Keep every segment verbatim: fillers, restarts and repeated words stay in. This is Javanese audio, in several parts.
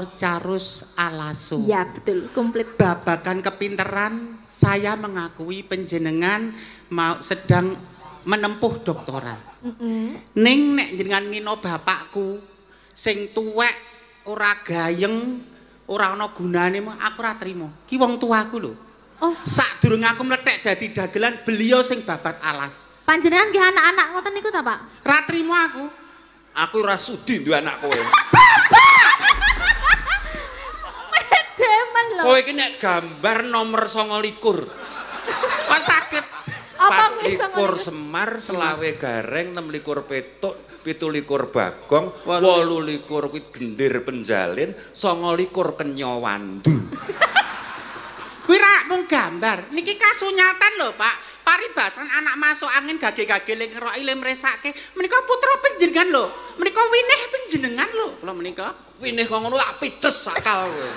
Doktor Charus Alaso. Iya betul, komplit. Babakan kepinteran saya mengakui panjenengan mau sedang menempuh doktoral. Mm -mm. Ning nek jenengan ngino bapakku sing tuwek ora gayeng, ora ana gunane aku ora trimo. Ki wong tuaku lho. Oh, sadurunge aku mlethek dadi dagelan beliau sing babat alas. Panjenengan nggih anak-anak ngoten niku ta, Pak? Ra trimo aku. Aku ora sudi duwe anak kowe. Demen lho. Kowe iki nek gambar nomor songolikur. Kok saged Apa likur Semar, selawe Gareng, enam likur Petuk, pitu likur Bagong, wolu likur kuwi Gendir Penjalin, songo likur Kenyawandu. Kuwi ra mung gambar. Niki kasunyatan lho, Pak. Paribasan anak masuk angin gage-gage ling ngeroki le mresake. Menika putra panjenengan lho. Menika winih panjenengan lho. Kula menika. Winih kok ngono lak pides sakal kowe.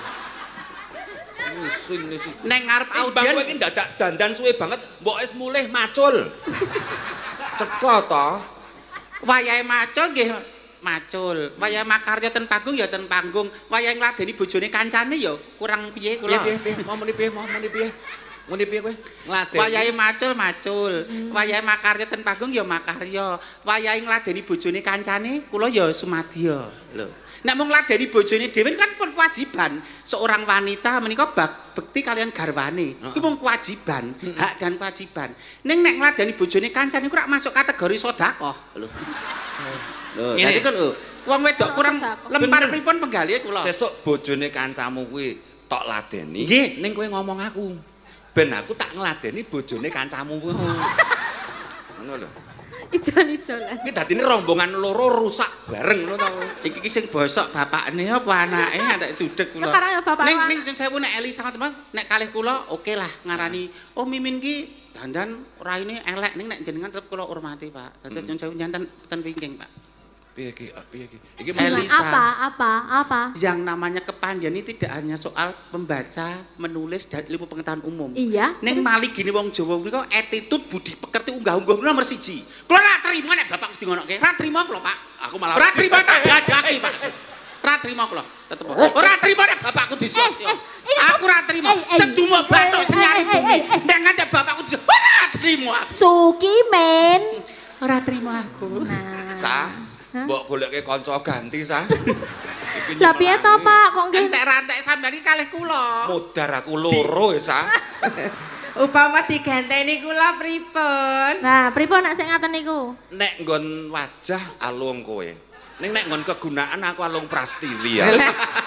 Wisin wis. Neng ngarep audien kowe iki dadak dandan suwe banget, mbok wis mulih macul. Ceka to. Wayahe macul nggih macul. Wayahe makarya ten panggung ya ten panggung. Wayahe ngladeni bojone kancane ya kurang piye kula. Piye piye mau muni piye mau muni piye. Muni piye kowe? Ngladeni. Wayahe macul macul. Wayahe makarya ten panggung ya makarya. Wayahe ngladeni bojone kancane kula ya sumadya. Lho. Nek mung ngladeni bojone dhewe kan pun kewajiban seorang wanita menika bekti kalian garwane. Iku mung kewajiban, hak dan kewajiban. Ning nek ngladeni bojone kancane iku rak masuk kategori sedekah lho. Lho, dadi kan lho, wong wedok kurang lempar pripun penggali kula. Sesuk bojone kancamu kuwi tok ladeni. Nggih, ning kowe ngomong aku. Ben aku tak ngladeni bojone kancamu kuwi. Ngono lho. Ijol-ijolan. Iki dadine rombongan loro rusak bareng ngono to. Iki ki sing bosok bapakne apa anake antek judeg kula. Ning ning sewu nek Elisa ngoten nek kalih kula oke lah ngarani oh Mimin ki dandan raine elek ning nek jenengan tetep kula hormati, Pak. Dadi nyun sewu nyanten ten wingking, Pak. Piye ki? Piye ki? Iki Elisa. Apa? Apa? Apa? Yang namanya kepandian ini tidak hanya soal membaca, menulis dan ilmu pengetahuan umum. Iya. Ning mali gini wong Jawa menika attitude budi pekerti unggah-ungguh nomor siji. Kula ra trima nek bapakku dingonoke. Ra trima kula, Pak. Aku malah ra trima tak dadaki, Pak. Ra trima kula. Tetep. Ora trima nek bapakku disotyo. Aku ra trima. Sedumo bathuk senyari bumi. Nek ngantek bapakku disotyo. Ora trima. Suki men. Ora trima aku. Sah. Mbok goleke kanca ganti sah. Lah piye to, Pak? Kok nggih entek-rantek sampeyan iki kalih kula. Modar aku loro ya, sah. Upama diganteni kula pripun? Nah, pripun nek sing ngaten niku? Nek nggon wajah alung kowe. Ning nek nggon kegunaan aku alung Prastiwi ya.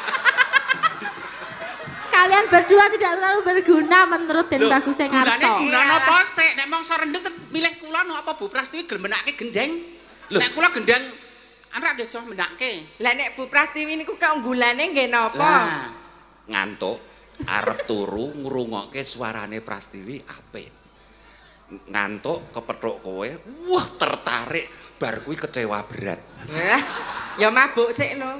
Kalian berdua tidak terlalu berguna menurut Den Bagus Karso. Gunane gunane apa sik? Nek mongso rendeng milih kula no apa Bu Prastiwi gelem menake gendeng. Nek kula gendeng ana nggih iso menake. Lah nek Bu Prastiwi niku keunggulane nggih napa? Lah ngantuk arep turu ngrungokke suarane Prastiwi apik. Ngantuk kepethuk kowe, wah tertarik bar kuwi kecewa berat. Lah, ya mabuk sik lho.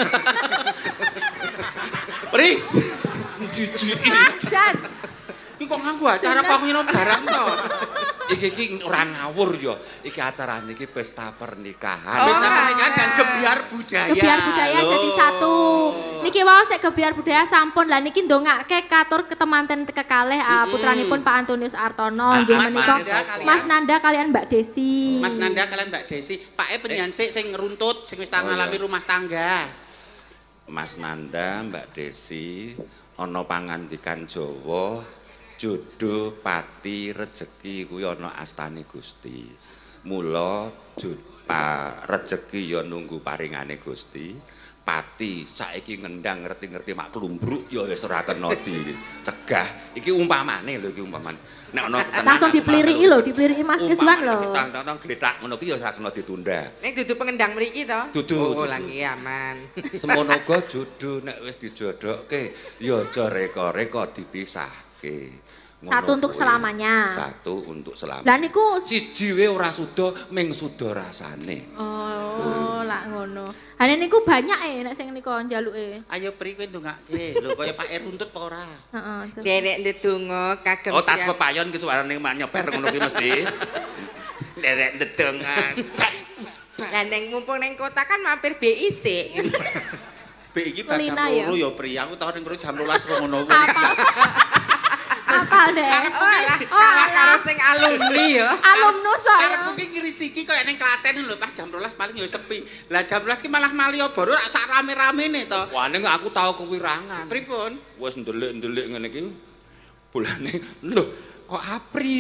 Pri, jijiki. Jan. Ki kok nganggo acara kok ngono barang to. Iki iki ora ngawur ya. Iki acarane iki pesta pernikahan. Oh, pesta pernikahan dan gebiar budaya. Gebiar budaya Loh. jadi satu. Niki wau sik gebiar budaya sampun lah niki ndongake katur ketemanten kekalih uh, putranipun Pak Antonius Artono nggih Mas menika Nanda kalian. Mas Nanda kalian Mbak Desi. Mas Nanda kalian Mbak Desi, Pak E penyanyi sik sing ngeruntut sing wis tau ngalami rumah tangga. Mas Nanda, Mbak Desi, ana pangandikan Jawa, jodoh, pati, rejeki kuwi ana astane Gusti. Mula pa rejeki ya nunggu paringane Gusti. Pati saiki ngendang ngerti-ngerti mak klumbruk ya wis ora kena dicegah. Iki umpamane lho iki umpamane. Nek ana langsung dipeliriki lho, dipeliriki Mas Kiswan lho. Tang-tang gletak ngono ki ya ora kena ditunda. Nek dudu pengendang mriki to? Dudu. Oh, lagi aman. Semono uga jodoh nek wis dijodohke ya aja reka-reka dipisahke. Satu untuk selamanya. Satu untuk selamanya. Lah niku siji we ora suda ming suda rasane. Oh, lak ngono. Hane niku banyak e nek sing nika njaluke. Ayo Pri kowe ndongake. Lho kaya Pak E runtut apa ora? Heeh. Derek ndedonga kagem Oh, tas pepayon ki suarane mak nyeper ngono ki mesti. Derek ndedonga. Lah ning mumpung ning kota kan mampir B I sik. Bek iki bar jam Lina ya? loro ya Pri. Aku tau ning jam rolas ngono kuwi. Apa? Apal deh. Karepku Oh, ki alah, kalah karo sing alumni ya. Alumnus karepku saya. ki ngirisiki koyo ning Klaten lho pas jam rolas paling ya sepi. Lah jam rolas ki malah Malioboro rak sak rame-ramene to. Wah ning aku tau kewirangan. Pripun? Wis ndelik-ndelik ngene iki. Bulane lho kok Apri.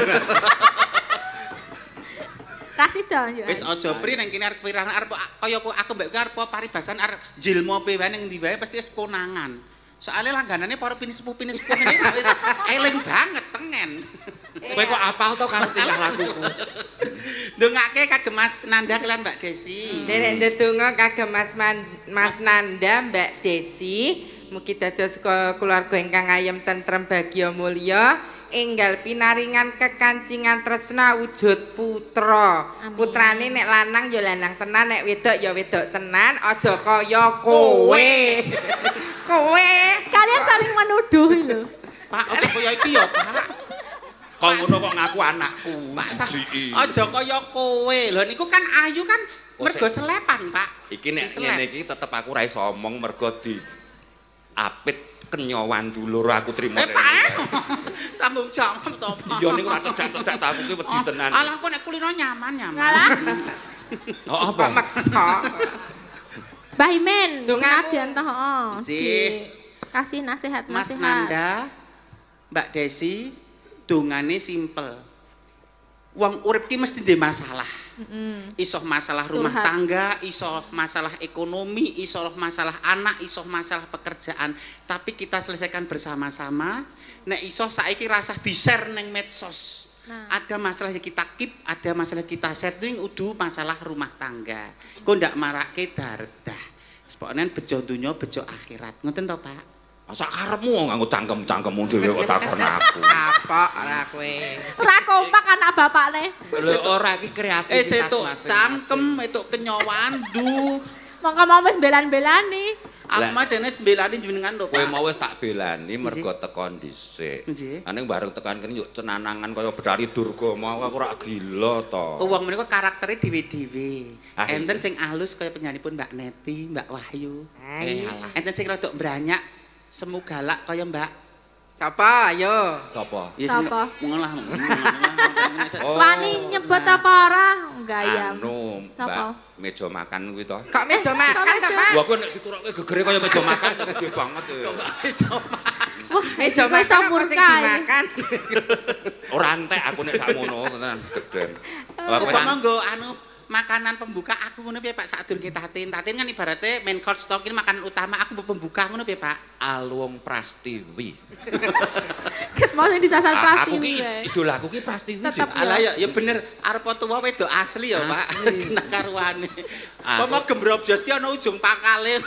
Rasida yo. Wis aja Pri ning kene arep kewirangan arep kaya aku mbek kowe arep paribasan arep jilmo pe wae ning ndi wae pasti wis konangan. Soale langganane para pinis-pinis sepuh ini wis eling banget tengen. Kowe kok apal to karo tingkah lakuku? Ndongake kagem Mas Nanda kelan Mbak Desi. Derek ndedonga kagem Mas Man, Mas Nanda, Mbak Desi, mugi dados keluarga ingkang ayem tentrem bagya mulya, enggal pinaringan kekancingan tresna wujud putra. Amin. Putrane nek lanang ya lanang tenan, nek wedok ya wedok tenan, aja kaya kowe. Kowe. Kalian saling menuduh lho. Pak, aja kaya iki ya, Pak. Kok ngono kok ngaku anakku. Pak, Jijiki. aja kaya kowe. Lho niku kan ayu kan Oh, mergo sik. selepan, Pak. Iki nek Diselep. ngene iki tetep aku ra iso omong mergo di apit kenyowan dulur aku trimo Eh, Pak. eh. Tanggung jawab to, Pak. Iya niku ra cedak-cedak ta aku ki wedi tenan. Alah kok nek kulino nyaman-nyaman. Ngalah. Oh Kok apa? maksa. Mbah Imen, Dongamu. senadyan toh, heeh. Sih. Kasih nasihat Mas nasihat. Nanda, Mbak Desi, dongane simpel. Wong urip ki mesti ndek masalah. Mm-mm. Iso masalah rumah Curhat. tangga, iso masalah ekonomi, iso masalah anak, iso masalah pekerjaan. Tapi kita selesaikan bersama-sama. Nek iso saiki rasah di-share neng medsos. Nah. Ada masalah yang kita keep, ada masalah kita share. Itu yang udu masalah rumah tangga. Kok ndak marake dardah. Sepoknya bejo dunya, bejo akhirat. Ngoten to, Pak? Masa karepmu nganggo cangkem-cangkemmu dhewe kok takon aku. Apa ora kowe? Ora kompak anak bapakne. Lho ora iki Eh, kreativitas setuk masing-masing. cangkem, itu kenyowan, du. Mongko mau wis belan-belani. Aku Lah. mah jane sembilani jenengan lho, Kowe Pak. mau wis tak belani mergo tekon dhisik. Nggih. Aning bareng tekan kene yuk cenanangan kaya Betari Durga mau aku ora gila to. Oh, wong menika karaktere dhewe-dhewe. Ah, iya. Enten sing alus kaya penyanipun Mbak Neti, Mbak Wahyu. Eh, Ayo. alah. Enten sing rada branyak, semu galak kaya Mbak. Sapa? Ayo. Sapa? Ya, Sapa? Ngolah. Oh. Wani nyebut apa ora? Gayam. Anu, Sapa? Mbak meja makan kuwi to. Kok meja Eh, makan kok ta, meja? Pak? Wah, aku nek diturukke gegere kaya meja makan gede banget ya. Wah, Meja wis makan apa sampur sing kae. dimakan? Ora entek aku nek sakmono tenan geden. Wah, kowe Upama kan nggo anu makanan pembuka aku ngono piye Pak sadurunge tatin. Tatin kan ibaratnya main course stock ini makanan utama aku pembuka ngono piye Pak? Alung Prastiwi. Ket mau sing disasar Ah, Aku Prastiwi ki wae. idolaku ki Prastiwi. Tetep. Cik. Alah ya, ya bener arep tuwa wedok asli ya Pak. Asli. Kena karuane. Aku- Upama gembrobjos ki ana ujung pakale.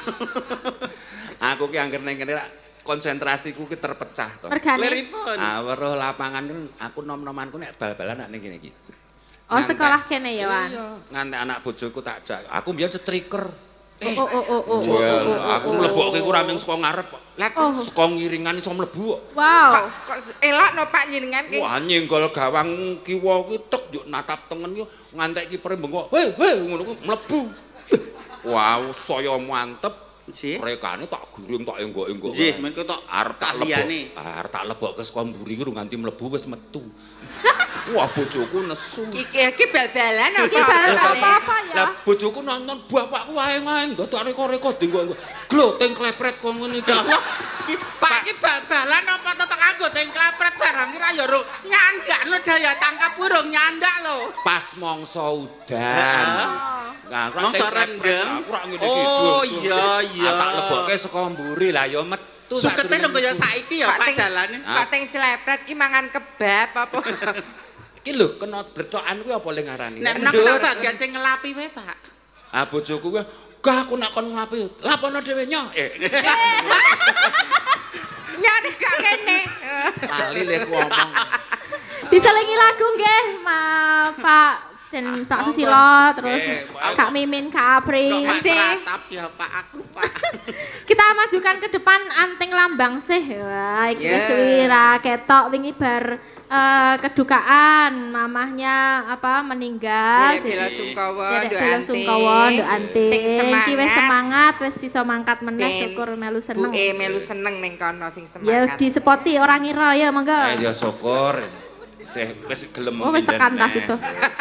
Aku ki angger ning kene rak konsentrasiku ki terpecah to. Mergane. Leripun. Ah, weruh lapangan kan aku nom-nomanku nek bal-balan nek ning kene iki. Oh, Ngantek. sekolah kene ya, Wan. Iya, ngantek anak bojoku tak jak. Aku mbiyen striker. Oh, oh, oh, oh, oh, Well, oh, oh, aku oh, mlebokke oh, ku raming saka ngarep. Lah Oh. Saka ngiringan iso mlebu kok. kok Wow. kok elok no Pak njenengan ki. Wah, nyenggol gawang kiwa ki tek yo natap tengen yo ngantek kipere bengok. Hei, hei ngono ku mlebu. Wow, saya mantep. Nggih. Rekane tak guring tak enggok-enggok. Nggih, men tok arep tak lebok. liyane. Arep tak lebokke saka mburi ku nganti mlebu wis metu. Wah, bojoku nesu. Iki iki bal-balan apa? Iki bal-balan Terus, apa ya? Lah bojoku nonton bapakku wae-wae ndodok reko-reko dinggo. Gloting klepret kok ngene iki. Ya Allah, ki Pak ki bal-balan apa tetep anggo teng klepret barang ora ya ro nyandakno daya tangkap burung nyandak lho. Pas mangsa udan. Nah, aku Mangsa teng klepret, rendeng. aku ora ngene iki. Oh, Dul. iya, iya. Ah, tak lebokke saka mburi lah ya metu. Sukete sadurunge dong kaya metu. saiki ya Pak Pak Teng- dalane. Pak Teng celepret ki mangan kebab apa? Iki lho kena brethokan kuwi apa le ngarani? Nek menang tak bagian sing ngelapi wae Pak. Ah bojoku kuwi gah aku nak kon nglapi. Lapono dhewe nyo. Eh, Nyane gak kene. lali le ku omong. Diselingi lagu nggih, Ma Pak dan Pak Susilo terus Kak Mimin, Kak Apri. Kok ratap ya Pak aku Pak. Kita majukan ke depan Anting Lambang sih. Wah, iki wis Yeah. wira ketok wingi bar eh, kedukaan mamahnya apa meninggal. Dedek Bella Sungkawa, Dedek Nduk Bella Anting. Sungkawa, Nduk Anting. Sing Iki wis semangat. semangat wis iso mangkat meneh Ben syukur melu seneng. Bu E melu seneng ning kono sing Ya semangat. disepoti orang ngira ya monggo. Eh ya syukur. Sih wis gelem. Oh wis tekan tas neh. itu.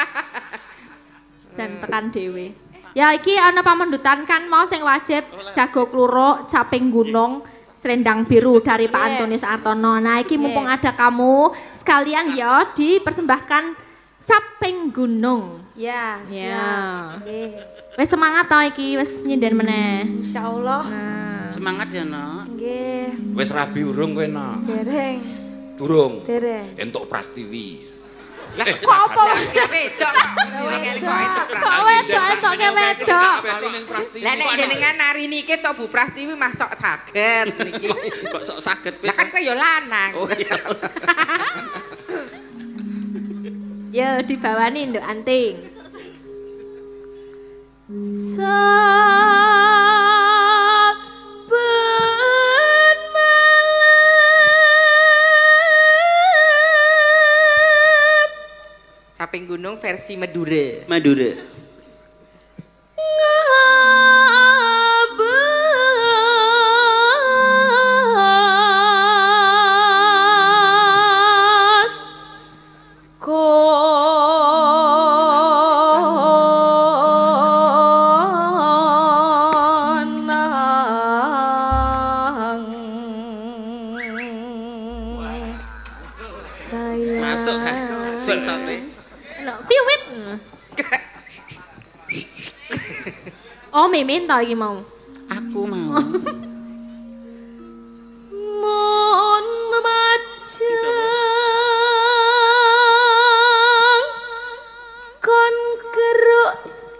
Sen tekan dhewe. Ya iki ana pamendutan kan mau sing wajib jago kluruk, caping gunung, selendang biru dari Pak Antonius Artono. Nah iki mumpung ada kamu sekalian ya dipersembahkan caping gunung. Ya, Ya. siap. Nggih. Wis semangat to iki wis nyinden meneh. Insyaallah. Nah, Semangat ya no. Nggih. Wis rabi urung kowe no? Dereng. Durung. Dereng. Entuk Prastiwi. Lah kok apa? Ya wedok kok. Ngene kok entuk Kok Prastiwi. wedok entoke wedok? Paling ning Prastiwi. Lah nek jenengan nari niki tok Bu Prastiwi mah sok saged niki. Kok sok saged Lah kan kowe ya lanang. Oh iya. Ya dibawani Nduk Anting. Saben malam Caping gunung versi Madura. Madura. ngabas konang sayang Masuk kan. Sing sate. Lho, Viwit. Oh, Mimin to iki mau. Aku mau. Mon memajang kon keruk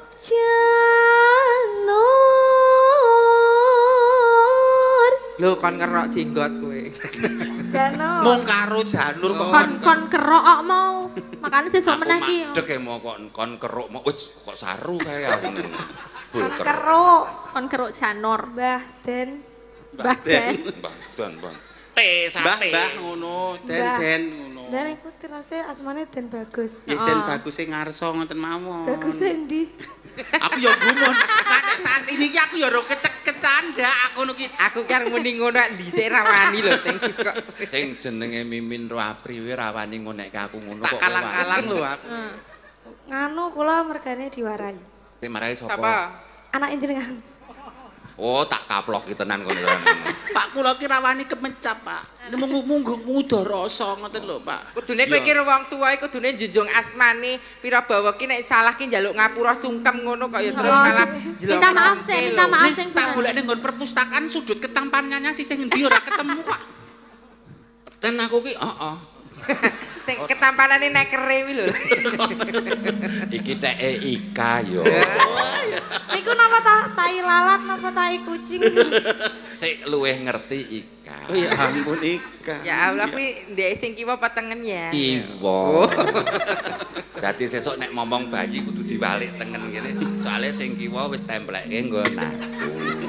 janur Lho kon ngerok jenggot kowe. janur Mung karo janur kok Kon kon kerok kok mau. Makane sesuk meneh iki. Dek e mau kon kon keruk mau wis kok saru kae aku. Bul kon keruk. keruk Kon keruk janur. Mbah Den Mbah Den. Mbah dan Bang. Teh Mbah sate. mbah ngono, den Mbah. den ngono. Dan iku tirase asmane Den Bagus Nggih den bagus sing ngarsa ngoten mawon. Bagus endi Aku ya gumun. Nek saat ini ki aku ya ora kecek kecanda aku ngono ki. Aku kan muni ngono dhisik rawani lho teng kok. Sing jenenge Mimin Roapri kuwi rawani ngonekke aku ngono Tak kok. kalang-kalang lho aku. Heeh. nganu kula mergane diwarai Sing marai sapa? Sapa? anak jenengan Oh, tak kaploki tenan kono. Pak kula ki rawani kemecap, Pak. Mung munggo muda rasa ngoten lho, Pak. Kudune kowe iki wong tuwa iki kudune njunjung asmane pira bawa ki nek salah ki njaluk ngapura sungkem ngono kok ya terus Oh, malah jelok. minta maaf sih, minta maaf Ning sing tak bener. golek ning nggon perpustakaan sudut ketampanannya sih sing endi ora ketemu, Pak. Ten aku ki heeh. Sing ketampanane nek kere wi lho. Iki teke Ika yo. niku napa ta tai lalat napa tai kucing Sik luweh ngerti Ika. Oh ya ampun Ika. Ya Allah kuwi ndek sing kiwa petengen ya. Kiwa. Dadi sesuk nek momong bayi kudu diwalik tengen ngene. Soale sing kiwa wis templekke nggon aku.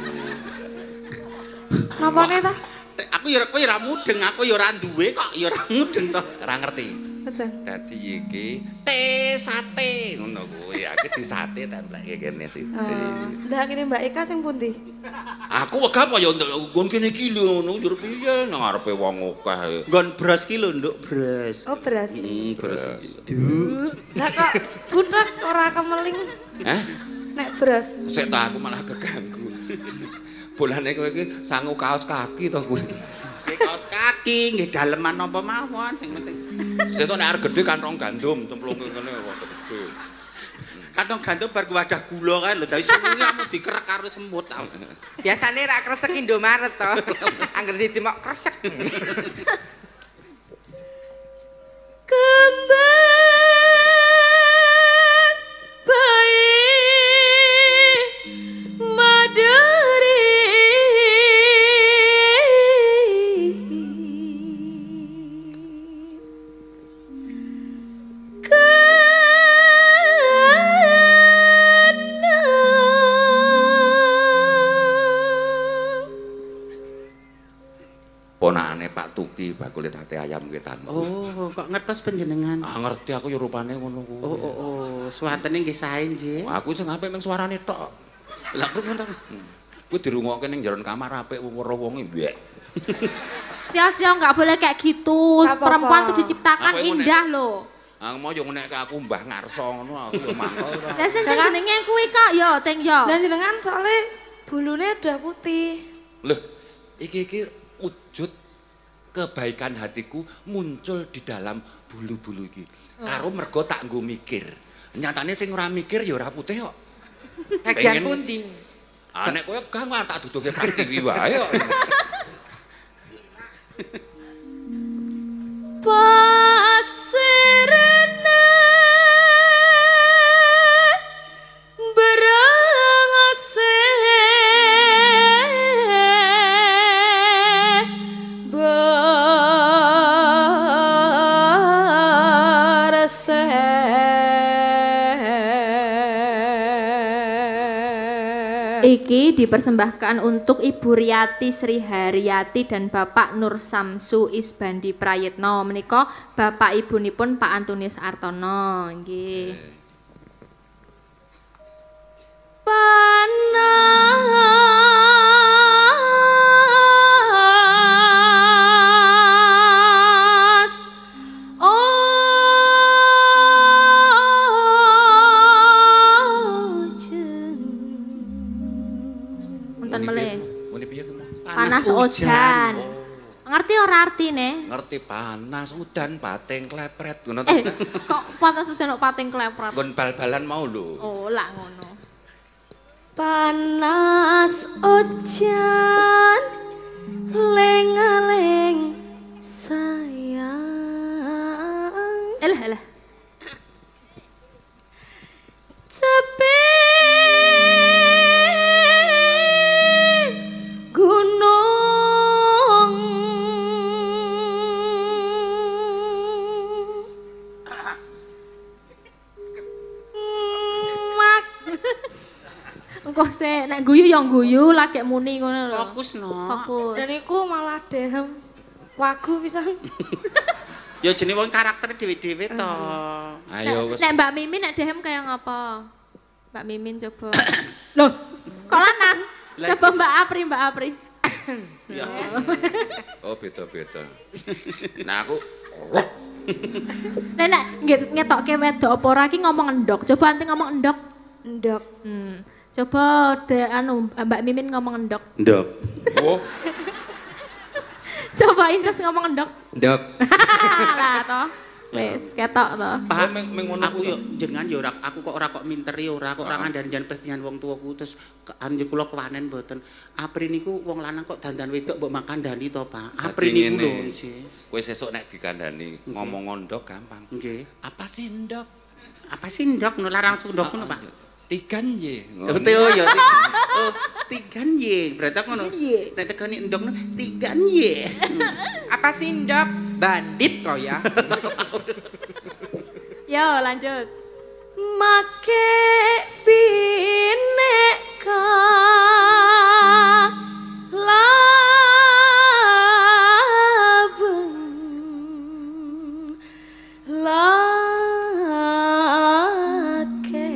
napane ta Aku ya kowe ora mudeng, aku ya ora duwe kok, ya ora mudeng to. Ora ngerti. betul Dadi iki teh sate ngono kuwi. Aku di sate templekke kene sithik. ndak kene Mbak Eka sing pundi Aku wegah apa ya nggon kene iki lho ngono njur piye nang ngarepe wong akeh. Nggon bros ki lho, Nduk, bros. oh beras Hmm, bros. lah kok budak ora kemeling Hah? nek beras Sik ta aku malah keganggu. Bolane kowe iki sangu kaos kaki to kuwi. Nggih kaos kaki, nggih daleman napa mawon sing penting. Sesuk nek arep gedhe kantong gandum cemplungke ngene wonten gedhe. Kantong gantung bar wadah gula kae lho, dadi semuanya aku dikerek karo semut. tau. Biasane rak kresek Indomaret to. Angger ditimok kresek. kembang bayi madari tak tuki bakule sate ayam ketan. Oh, kok ngertos panjenengan? Ah ngerti aku yo rupane ngono kuwi. Oh, oh, oh, suwatene nggih sae nggih. Aku sing apik ning suarane tok. Lah kok ngono. Kuwi dirungokke ning jero kamar apik weruh wonge mbek. Sia-sia nggak boleh kayak gitu. Nggak apa-apa. Perempuan tuh diciptakan Apa yang indah loh. Ah mau yo nek aku Mbah Ngarso ngono aku yo mangkel ora. Lah sing jenenge kuwi kok yo teng yo. Dan jenengan soalnya bulunya udah putih. Loh, iki-iki wujud kebaikan hatiku muncul di dalam bulu-bulu iki. Karo mergo tak nggo mikir. Nyatane sing ora mikir ya ora putih kok. Bagian Pengen- pundi? Ah nek kowe gak war tak duduke Prastiwi wae kok. Pasirene berengase berse Iki dipersembahkan untuk Ibu Riyati Sri Haryati dan Bapak Nur Samsu Isbandi Prayitno. Menika bapak ibunipun Pak Antonius Artono nggih. panas ojen Wonten meleh. Muni piye ki? Mo? Panas ojan. Ngerti ora artine? Ngerti panas udan bating klepret ngono to. Eh, kok panas ojan kok pating klepret. Nggon bal-balan mau lho. Oh, lah ngono. panas ojan lengaleng sayang Elah, elah. tebing gunung mak Engko sik nek guyu ya guyu, lagi muni ngono lho. Fokus no. Fokus. dan iku malah dem wagu pisan Ya jenenge wong karakter dhewe-dhewe to. Ayo wis. Nek Mbak Mimin nek dehem kayak ngapa? Mbak Mimin coba. Loh, kok lanang? Coba Mbak Apri, Mbak Apri. Ya. Oh beda-beda. Nah aku Nek nek nge- ngetokke wedok apa ora ki ngomong endok. Coba anti ngomong endok. ndok Hmm. Coba de anu Mbak Mimin ngomong endok. Ndok. oh Coba Inces ngomong endok. Ndok. Lah toh. Wis ketok toh. Pak, meng- meng ngono aku kuwi. yo jenengan yo ora aku kok ora kok minteri ora kok ora ngandani pepian wong tuaku terus ke- anjir kula kewanen mboten. Apri niku wong lanang kok dandan wedok mbok makandani to, Pak. Apri Dadi niku lho ngene. nggih. Kowe sesuk nek dikandani ngomong ngondok gampang. Nggih. Apa sih ndok? Apa sih ndok no larang sundok ngono, Pak? Tigan ye. Oh, teo yo. Oh, tigan ye. Berarti aku ngono. Nek tekani ndok no tigan ye. Apa sih ndok? Bandit kok ya. Yo lanjut. make bineka labeng lake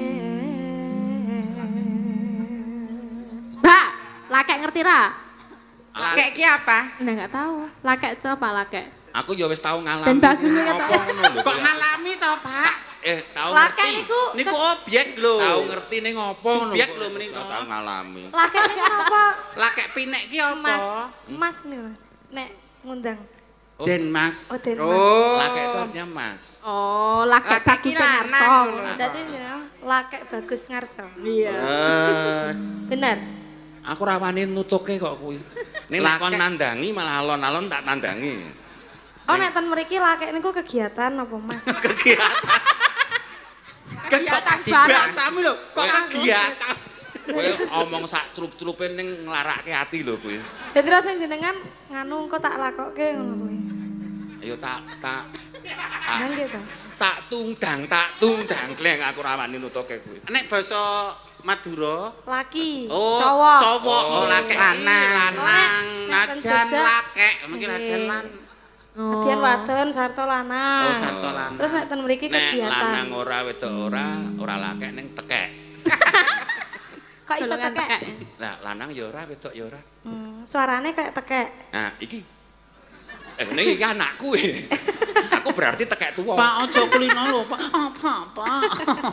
Mbak, lakek ngerti ra? Kayak ki apa? Nah, enggak tahu. Lakek coba lakek. Aku ya wis tau ngalami. Dan bagus ya, Ngopo Pak. ngono lho. Kok ngalami to, Pak? Eh, tau lake ngerti. niku Niku objek lho. Tau ngerti ning ngopo ngono. Subyek kok. lho menika. Gak Tau ngalami. lake niku napa Lakek pinek ki apa? mas mas nih nek ngundang Den Mas. oh den mas Oh. Laki itu artinya mas. Oh, lakek Lakek bagus ki lanang ngarso. ngono. berarti jenengan lake bagus ngarso Iya. Eh, bener Aku rawani nutuke kok kuwi. Ning Laki- kon nandangi malah alon-alon tak nandangi. oh nek ten mriki lake niku kegiatan apa mas kegiatan. Kegiatan Kegiatan bareng. sami lho, kok kegiatan. Kowe omong sak trup-trupe ning nglarake ati lho kuwi. jadi rasanya jenengan nganu engko tak lakoke ngono kuwi Ayo tak tak nang gitu tak tungdang tak tungdang kleng aku rawani nutuke kuwi. Nek basa Madura. Laki. Oh, Cowok. Cowok, oh, laki lanang, lanang, Nek, nek najan Jogja. lakek, mungkin Nggih. najan lan. Adian wadon sarta lanang. Oh, sarta lanang. Terus nek ten mriki Nek kegiatan. lanang ora wedok ora, ora lakek ning tekek. Kok iso Golongan tekek? Lah lanang ya ora, wedok ya ora. Hmm, suarane kayak tekek. Nah, iki. Eh, ini iki anakku. Aku berarti tekek tuwa. Pak aja kulino lho, Pak. Apa, Pak?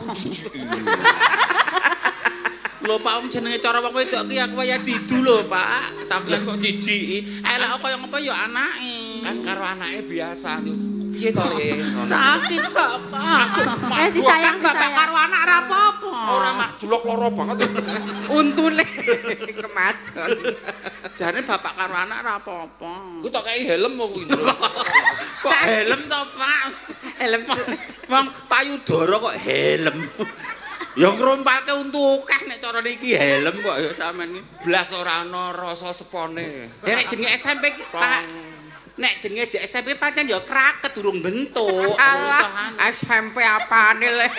Lho Pak om jenenge cara wong wedok ki aku kaya didu lho, Pak. Sampeyan kok dijiki. Elek kaya ngapa ya anake. Kan karo anake biasa. Piye to, Le? Sakit, Bapak. Eh disayang Bapak disayang. karo anak ra apa-apa. Ora mak julok loro banget. Untune kemajon. Jane bapak karo anak ra apa-apa. Ku tak kei helm kok kuwi. Kok helm to, Pak? Helm. Wong payudara kok helm. Ya ngrumpalke untu akeh nek cara niki helm kok ya sampean iki. Blas ora ana rasa sepone. Derek jenenge S M P ki, Pak. Nek jenenge jek S M P pancen ya kraket durung bentuk. Alah, S M P apane le?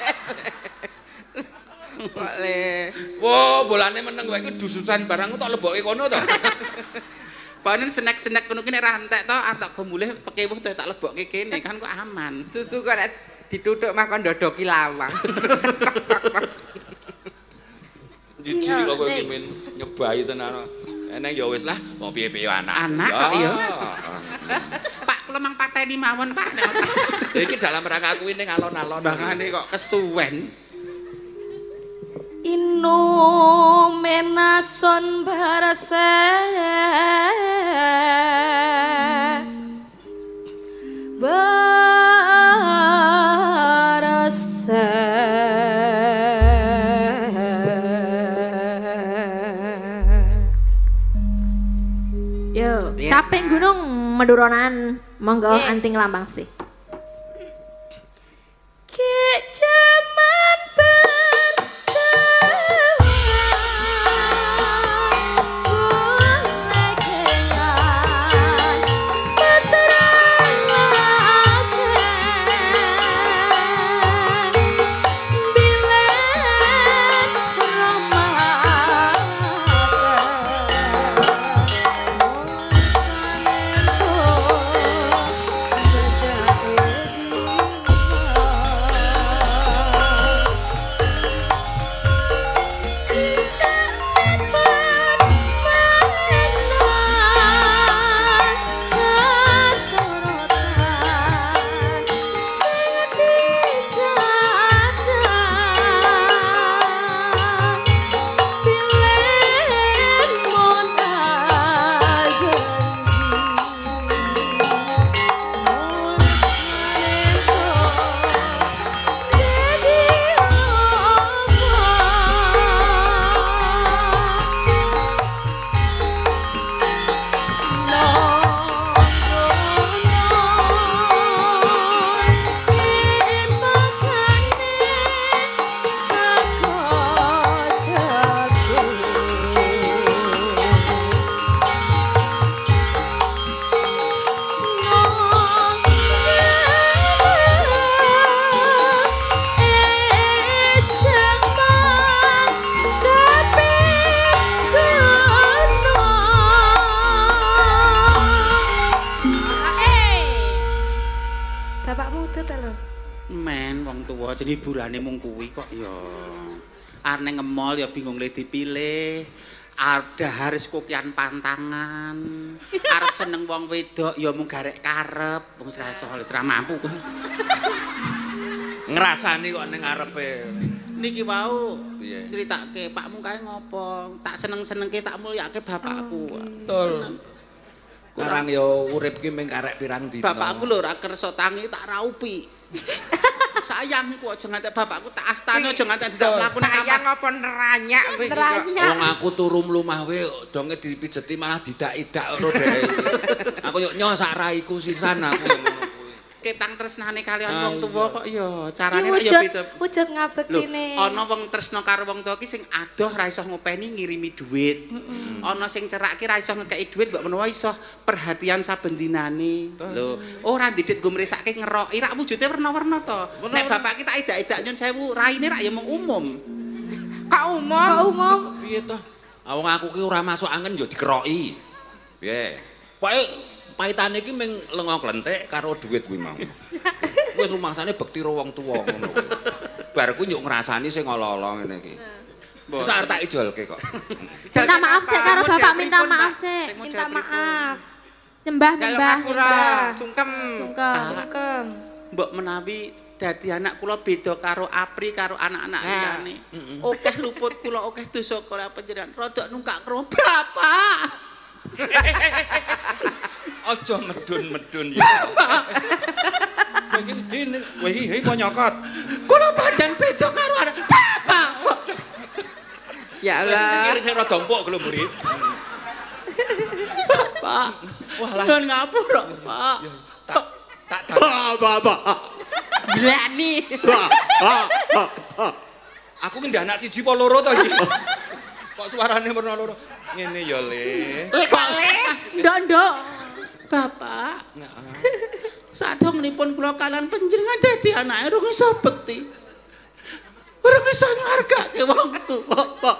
Kok le? Wo, bolane meneng wae iki dususan barangku tak lebokke kono to. Panen senek-senek ngono ki nek ra entek to arep tak gomulih pekewuh to tak lebokke kene kan kok aman. Susu kok nek dituthuk mah kon ndodoki lawang. Jijik kok kowe iki men nyebai tenan. Eneng ya wis lah, mau piye-piye anak. Anak kok ya. Pak kula mang pateni mawon, Pak. Iki dalam rangka kuwi ning alon-alon. Bangane kok kesuwen. Inu menason barase barase Yo, caping gunung Meduronan, monggo Nggih. anting lambang sih. ki jaman Men wong tuwa jenenge hiburane mung kuwi kok ya. Arep ning nge-mall ya bingung le dipilih. Arep harus kokian pantangan. Arep seneng wong wedok ya mung garek karep, wong ora iso ora mampu. Ngrasani kok ning ngarepe. Niki wau Piye? critake pakmu kae ngopo? Tak seneng-senengke tak mulyake bapakku. Betul. Karang yo urip ki mung karek pirang dina. Bapakku lho ora kersa tangi tak raupi. Sayangku aja ngantek bapakku tak astane aja ngantek didak mlaku nang Sayang apa neranyak kowe iki kok. Neranyak. Wong aku turu mlumah wae donge dipijeti malah didak-idak ngono dhek. Aku yo nyo sak raiku sisan aku ngono kuwi. Ketang tresnane kalian Ah, wong tuwa iya. kok ya Ki carane ya wujud beda. wujud Lho, ngabektine. ana wong tresna karo wong tuwa ki sing adoh ra iso ngopeni ngirimi dhuwit. Ana sing cerak ki ra iso ngekeki dhuwit mbok menawa iso perhatian saben dinane. Lho, ora didit go mresake ngeroki rak wujude werna-werna to. Nek bapak ki tak edak-edak nyun sewu, raine rak ya mung umum. Kak umum. Kak umum. Piye to? Awang aku ki ora masuk angin ya dikeroki. Piye? Pokoke paitane iki ming lenga klenthek karo dhuwit kuwi mau. Wis rumangsane bekti ro wong tuwa ngono kuwi. Bar ku nyuk ngrasani sing olo-olo ngene iki. Wis arep tak ijolke kok. Minta maaf sik karo Bapak, minta maaf sik. Minta maaf. Nyembah nyembah nyembah. Sungkem. Sungkem. Sungkem. Mbok menawi dadi anak kula beda karo Apri karo anak-anak liyane. Okeh luput kula, okeh dosa kula panjenengan. Rodok nungkak karo Bapak. Aja medun-medun ya. Kowe iki ini, kowe iki hei nyokot. Kula pancen beda karo anak Bapak. Ya Allah. Iki sing rada empuk lho murid. Pak. Wah lah. Nuwun ngapura, Pak. Tak tak tak. Bapak. Glani. Aku ki ndak anak siji apa loro to iki. Kok suarane werna loro. Ngene ya, Le. Le kok le? Ndok ndok. Bapak. Sadongenipun kula kalian panjenengan dadi anake rung iso bekti. Ora bisa ngargake wong tuwa, Pak.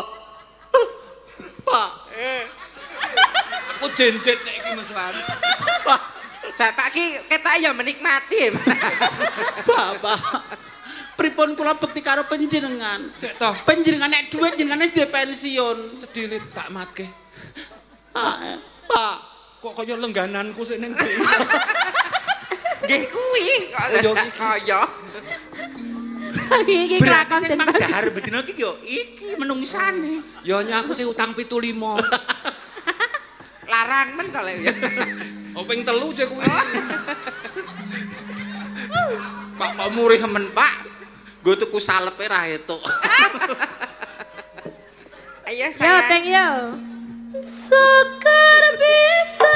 Pak. Eh. Aku jencet nek iki meswan. Pak. Bapak ki ketok ya menikmati. Bapak. Pripun kula bekti karo panjenengan? Sik toh. Panjenengan nek dhuwit jenengan wis pensiun. Sedilit tak matke. Ah, Pak. Kok kaya lenggananku sik ning ndi. Nggih kuwi kok kaya. Iki Berarti kelakon sing den mangdahar bedino iki yo iki menungsane. Ya nyaku sing utang pitu lima. Larang men kok ya. Oh ping telu je kuwi. Pak kok murih men, Pak. Nggo tuku salepe ra etuk. Ayo Yo, saya. thank you. Sekar bisa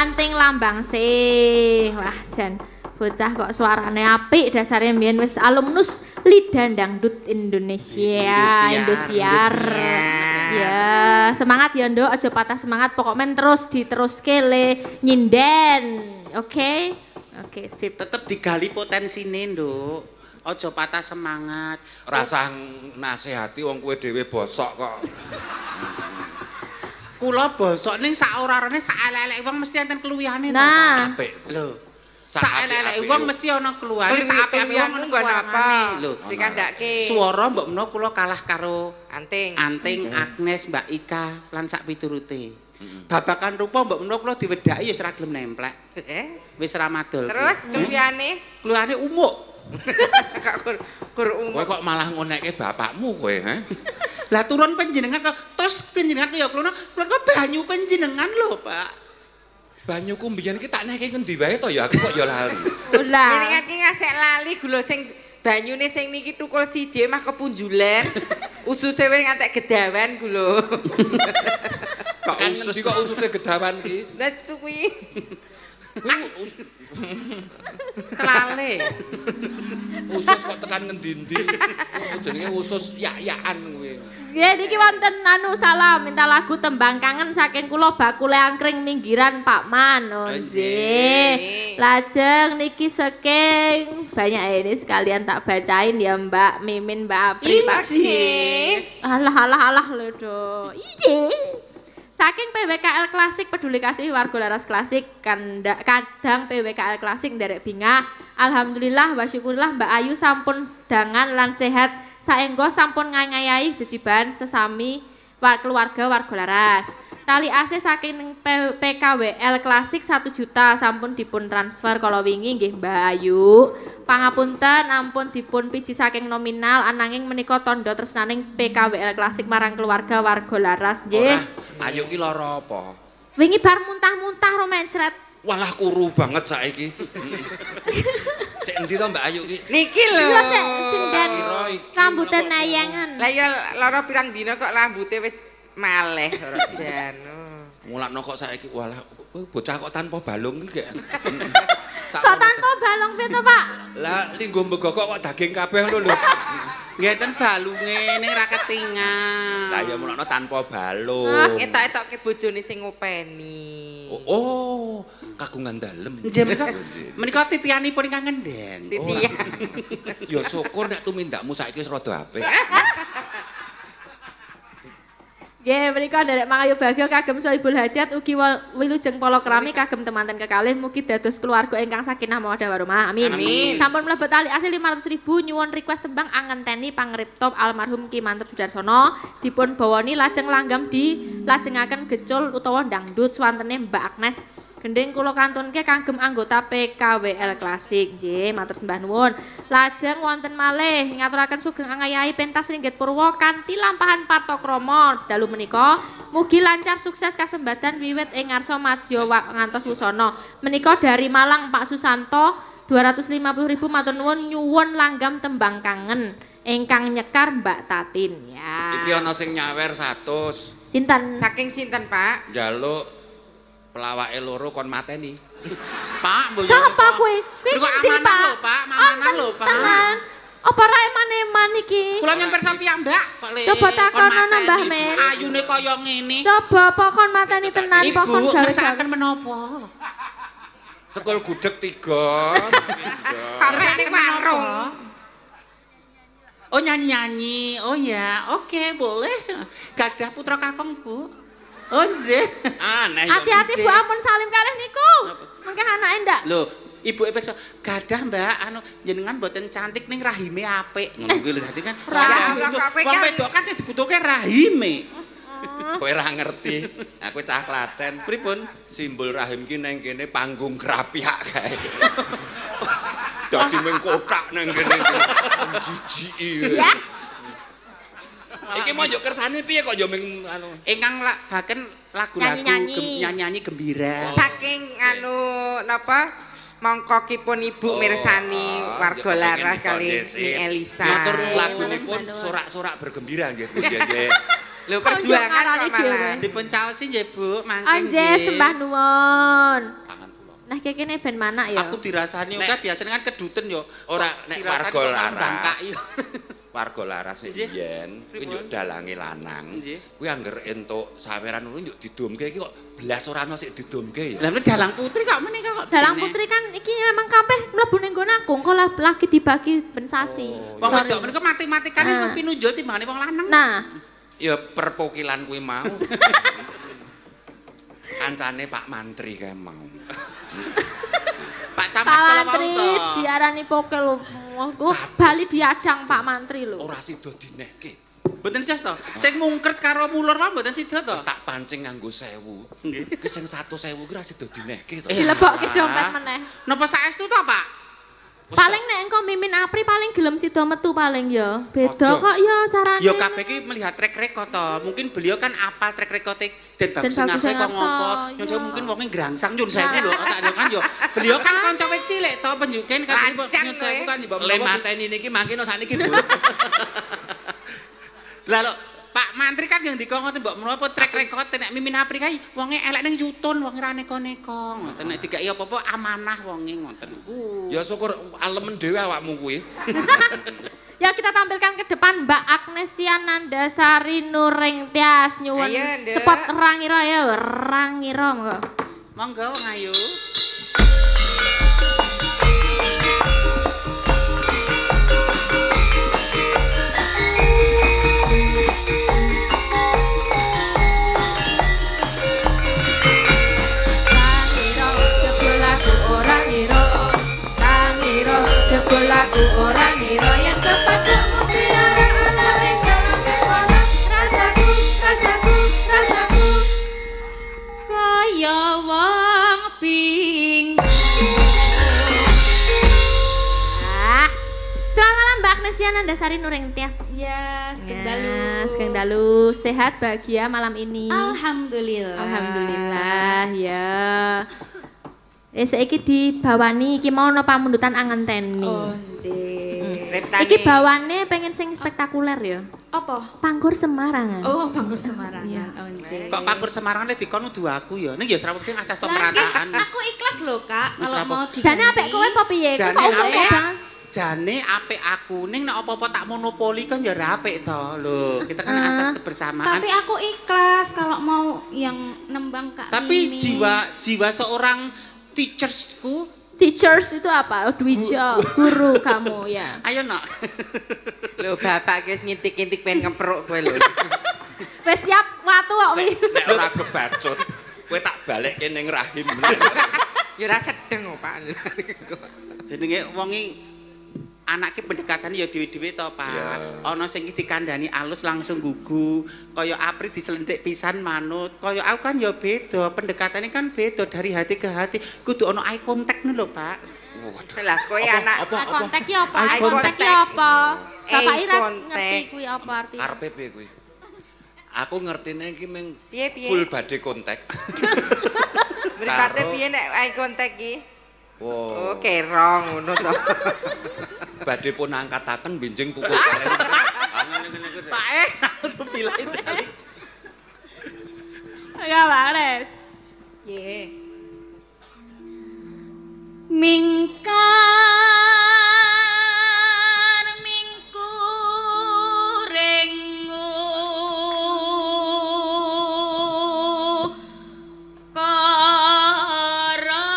Ranting Lambang sih. Wah, jan bocah kok suarane apik, dasare mbiyen wis alumnus Lidan Dangdut Indonesia, Indosiar. Ya, semangat ya, Nduk, aja patah semangat, pokoknya terus diteruske le nyinden. Oke? Oke, sip. Tetep digali potensine, Nduk. Aja patah semangat. Rasah nasihati wong kowe dhewe bosok kok. Kula bosok ning sak ora-orane sak elek-elek wong mesti enten keluwihane to. Nah. Apik. Lho, sak elek-elek wong mesti ana keluwihane, sak apik wong Keluwihanmu nggon apa? Lho, Dikandake. swara mbok menawa kula kalah karo Anting. Anting, Agnes, Mbak Ika lan sak piturute. Babakan rupa mbok menawa kula diwedhaki ya wis ora gelem nemplek. Eh? Wis ora madul. Terus keluwihane keluwihane umuk. kok kur, kur Kowe umur. kok malah ngonekke bapakmu kowe, ha? Lah turun panjenengan kok tos panjenengan ya kula kula banyu panjenengan lho, Pak. Banyuku mbiyen ki tak neke ngendi wae to ya aku kok ya lali. Ulah. Jenengan ki ngasek lali gula sing banyune sing niki tukul siji mah kepunjulen. Ususe wis ngantek gedawan gula. Kok kan ngendi kok ususe gedawan ki? Lah itu kuwi. Kelale. Usus kok tekan ngendi-endi. Oh, jenenge usus yak-yakan kuwi. Ya niki wonten anu salam minta lagu tembang kangen saking kula bakule angkring minggiran Pak Man. Oh nggih. Lajeng niki saking banyak ini sekalian tak bacain ya Mbak Mimin, Mbak Apri, Pak. Alah alah alah lho do. Iya. Saking P W K L Klasik Peduli Kasih Warga Laras Klasik kanda, kadang P W K L Klasik nderek bingah. Alhamdulillah wa syukurillah Mbak Ayu sampun dangan lan sehat saengga sampun nganyayai jejiban sesami war, keluarga warga laras. Tali asih saking P K W L Klasik satu juta sampun dipun transfer kala wingi nggih Mbak Ayu. Pangapunten ampun dipun piji saking nominal ananging menika tandha tresnaning P K W L Klasik marang keluarga warga laras nggih. Ora, Ayu ki lara apa? Wingi bar muntah-muntah ro mencret. Walah kuru banget saiki. Sik endi to Mbak Ayu ki? Niki lho. Lho sik sinden kira iki rambute kok- nayangan. Lah ya lara pirang dina kok rambute wis maleh ora jan. Mulakno kok saiki walah kowe bocah kok tanpa balung ki gek. Kok tanpa balong piye to, Pak? Lah linggo mbegok kok daging kabeh ngono lho. Ngeten balunge ning ra ketingan. Lah ya mulakno tanpa balung. Etok-etokke bojone sing ngopeni. Oh, oh, kagungan dalem. Nggih menika menika titianipun ingkang ngendhen. Titian. Ya syukur nek tumindakmu saiki wis rada apik. Nggih, menika nderek Mangayu Bagyo kagem Sohibul Hajat ugi wilujeng palakrami kagem temanten kekalih mugi dados keluarga ingkang sakinah mawaddah warahmah. Amin. Amin. Sampun mlebet ali asli lima ratus ribu nyuwun request tembang angenteni pangripta almarhum Ki Mantep Sudarsono dipun bawani lajeng langgam di lajengaken gecul utawa dangdut swantene Mbak Agnes. Gending kula kantunke kagem anggota P K W L Klasik. Nggih, matur sembah nuwun. Lajeng wonten malih ngaturaken sugeng angayahi pentas ringgit purwa kanthi lampahan partokrama dalu menika mugi lancar sukses kasembatan wiwit ing ngarsa madya ngantos wusana. Menika dari Malang Pak Susanto dua ratus lima puluh ribu matur nuwun nyuwun langgam tembang kangen ingkang nyekar Mbak Tatin ya. Iki ana sing nyawer seratus. Sinten? Saking sinten, Pak? Njaluk pelawake loro kon mateni. Pak, mboyo. Sapa kuwi? Lho kok amanah lho, Pak, amanah lho, Pak. Tenan. Apa ra eman-eman iki? Kula nyun pirsa piyambak kok le. Coba takono kon mateni. Mbah Men. Ayune kaya ngene. Coba pokon mateni tenan Ibu pokon gawe-gawe. ngersakaken menapa? Sekul gudeg tiga. Sampai ning warung. Oh nyanyi-nyanyi. Oh ya, oke boleh. Gadah putra kakung, Bu. Oh nggih. Aneh ya. Hati-hati Bu ampun salim kalih niku. Mengke anake ndak? Lho, ibuke pirsa, gadah Mbak, anu jenengan mboten cantik ning rahime apik. Ngono kuwi lho dadi kan. Ra, ora kok apik Wong kan. wedok kan sing dibutuhke rahime. Kowe ora ngerti. Aku cah Klaten. Pripun? Simbol rahim ki nang kene panggung krapiak kae. Dadi mung kotak nang kene. Jijiki. Ya. Iki mau yo kersane piye kok yo ming anu. Ingkang baken lagu-lagu Nyanyi-nyanyi. gem- nyanyi-nyanyi gembira. Saking anu napa mongkokipun Ibu mirsani warga laras kali Ni Elisa. Matur Iya, lagunipun iya, sorak-sorak bergembira nggih Bu nggih. Lho perjuangan kok malah. Dipun caosi nggih Bu, mangke. Anje sembah nuwun. Tangan kula. Nah iki kene ben mana ya? Aku dirasani uga biasanya kan keduten yo. Ora nek warga laras. Bangkai. Warga laras yen kuwi njuk dalange lanang. Kuwi angger entuk saweran ngono njuk didumke iki kok belas ora ono sik didumke ya. Lah dalang putri kok menika kok. Dalang putri kan iki emang kabeh mlebu ning nggon aku, kok lagi dibagi ben sasi. Wong wedok menika matematikane kok pinunjul timbangane wong lanang. Nah, ya perpokilan kuwi mau. Kancane Pak Mantri kae mau. Pak Camat kala mau Mantri to. diarani pokel lho. Aku bali diadang Pak Mantri lho. Ora sida dinehke. Mboten sis to. Sing mungkret karo mulur wae mboten sida to. Wis tak pancing nganggo sewu. Nggih. Ki sing satu sewu ki ora sida dinehke to. Dilebokke dompet meneh. Napa saestu to, Pak? Paling nek engko Mimin Apri paling gelem sida metu paling ya. Beda Ojo. kok ya carane. Ya kabeh iki melihat track record to. Mungkin beliau kan apal track record e Den Bagus Bagus Ngarso kok Ngarso, ngopo. iya. Nyun mungkin wonge grangsang nyun sewu lho. Tak kan yo. Beliau kan kanca wit cilik to penjuken kan nyun sewu kan di bawah. Le mateni niki mangke no sakniki, Bu. Lah lho Pak Mantri kan yang dikon ngoten mbok menapa track record nek Mimin Apri kae wonge elek ning yutun wong ora neko-neko ngoten nek dikai apa-apa amanah wonge ngoten ku. Ya syukur alemen dhewe awakmu kuwi. Ya kita tampilkan ke depan Mbak Agnesia Nandasari Nuring Tias nyuwun Ayo, Nduk. spot Rangira ya Rangira monggo. Monggo wong ayu. Lagu orang ngira yang kepadamu biara ana ing dalem rasaku rasaku rasaku kaya wong ping. Ah, selamat malam Mbak Agnesia Nandasari Nuring Tias. Ya, Ya, dalu. Sekeng dalu sehat bahagia malam ini. Alhamdulillah. Alhamdulillah ya. Eh saiki dibawani iki mau napa pamundutan angenteni. Oh, nggih. Reptane. Iki bawane pengen sing spektakuler ya. Apa? Panggur Semarang. Oh, Bangkur Semarang. Oh, nggih. Kok Pangkur Semarang nek dikon udu aku ya. Ning ya ora penting asas Lah, pemerataan. nggih, aku ikhlas loh, Kak, Wis kalau rapo. mau diganti. Jane apik kowe apa piye? Kowe Jane kok umum apik. banget. Jane apik aku ning nek apa-apa tak monopoli kan ya ora apik to. Lho, kita kan Ah. asas kebersamaan. Tapi aku ikhlas kalau mau yang nembang Kak Tapi Mimi. jiwa jiwa seorang teachersku, Teachers itu apa? Oh, Dwija, guru kamu ya. ayo nok. Lho bapak ki wis ngintik-ngintik pengen ngepruk kowe lho. Wes siap watu kok wi. Nek ora kebacut, kowe tak balekke ning rahim. Ya ora sedeng kok, Pak. Jenenge wong iki anake pendekatan ya dhewe-dhewe to, Pak. Ya. Ana sing dikandani alus langsung gugu, kaya Apri diselentik pisan manut. Kaya aku kan ya beda, pendekatane kan beda dari hati ke hati. Kudu ana eye contact lho, Pak. Waduh. Lah kowe anak Apa Eye apa? contact ki apa? Eye Eye contact ki apa? Bapak Eye Ira contact. ngerti kuwi apa artinya? Karepe piye kuwi? Aku ngertine iki ming piye piye? full body contact. Mripate Karo- piye nek eye contact ki? Wow. Oh, kerong ngono to. Badhe pun angkataken benjing pukul kalih. Ngene-ngene iki. Pak eh, aku pilih tadi. Enggak, Pak Res. Ye. Mingkar mingkurengu kara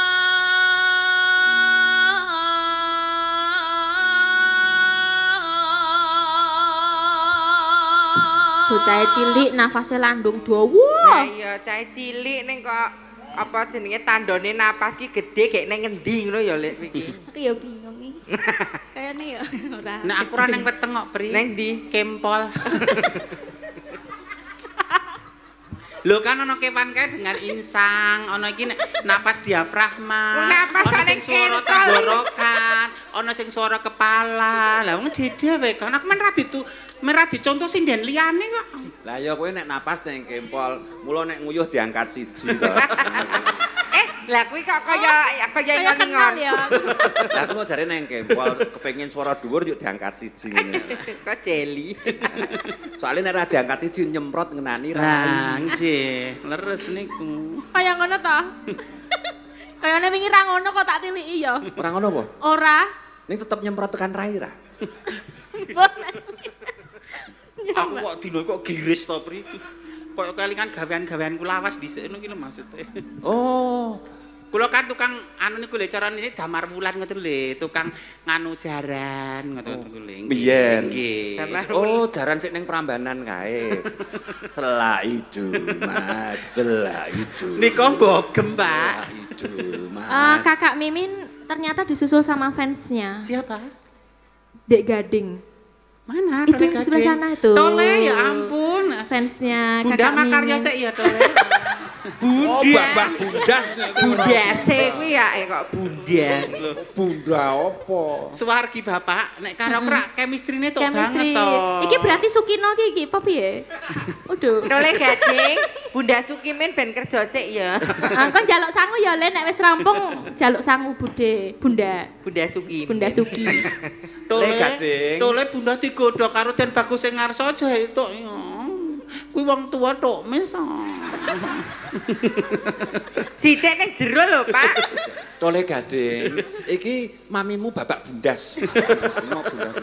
Bocah cilik nafasnya landung dawa. Lah iya cah cilik ning kok apa jenenge tandone napas ki gedhe gek ning ngendi ngono ya Lek iki. Rio bingung nih. Kayaknya ya ora. Nek aku ora nang weteng kok, Pri. Neng ndi? Kempol. Lho kan ana kewan kae dengan insang, ana iki nek napas diafragma. Oh, napas ana ning sing swara kentol. tenggorokan, ana sing swara kepala. Lah wong dhewe wae kan aku men ra ditu men ra dicontoh sinden liyane kok. Lah ya kowe nek napas ning kempol, mula nek nguyuh diangkat siji to. Eh, Lah kuwi kok kaya kaya Kayak kenal ingon-ingon. ya. Lah aku mau jare neng kempol kepengin suara dhuwur yuk diangkat siji ngene. Kok jeli. Soalnya nek ora diangkat siji nyemprot ngenani Lah rai. nggih, leres niku. Kayak ngono ta? Kayane wingi ra ngono kok tak tiliki ya. Ora ngono apa? Ora. Ning tetep nyemprot tekan rai ra. Aku kok dino kok giris to mriki. Kaya kelingan gawean-gaweanku lawas dhisik ngono ki lho maksude. Oh, Kula kan tukang anu niku lho carane ini damar wulan ngoten lho, tukang nganu jaran ngoten niku lho. biyen. Nggih. Damar Oh, jaran sik ning Prambanan kae. Selak ijo, Mas, selak ijo. Nika mbogem, Selak Pak. ijo, Mas. Eh, kakak Mimin ternyata disusul sama fansnya. Siapa? Dek Gading. Mana? Itu Tole yang sebelah Gading? sana itu. Tole ya ampun. Fansnya Bunda kakak Makarya Mimin. sik ya Tole. Oh, Mbak Bundas. Bundase kuwi ya eh, kok bunda. Bunda apa? Suwargi Bapak, nek karo krak chemistry-ne tok Chemistry. banget to. Iki berarti Sukino iki iki apa piye? Waduh. Tole Gading, Bunda Sukimin ben kerja sik ya. Ah, kon jaluk sangu ya Le nek wis rampung jaluk sangu Bude, Bunda. Bunda Suki. Bunda Suki. Tole Le Gading. Tole Bunda digodhog karo Den Bagus sing ngarsa aja itu. ya. Kuwi wong tua tok mes. Sithik ning jero lho, Pak. Tole Gading. Iki mamimu Bapak Bundas. Ngono Bundas.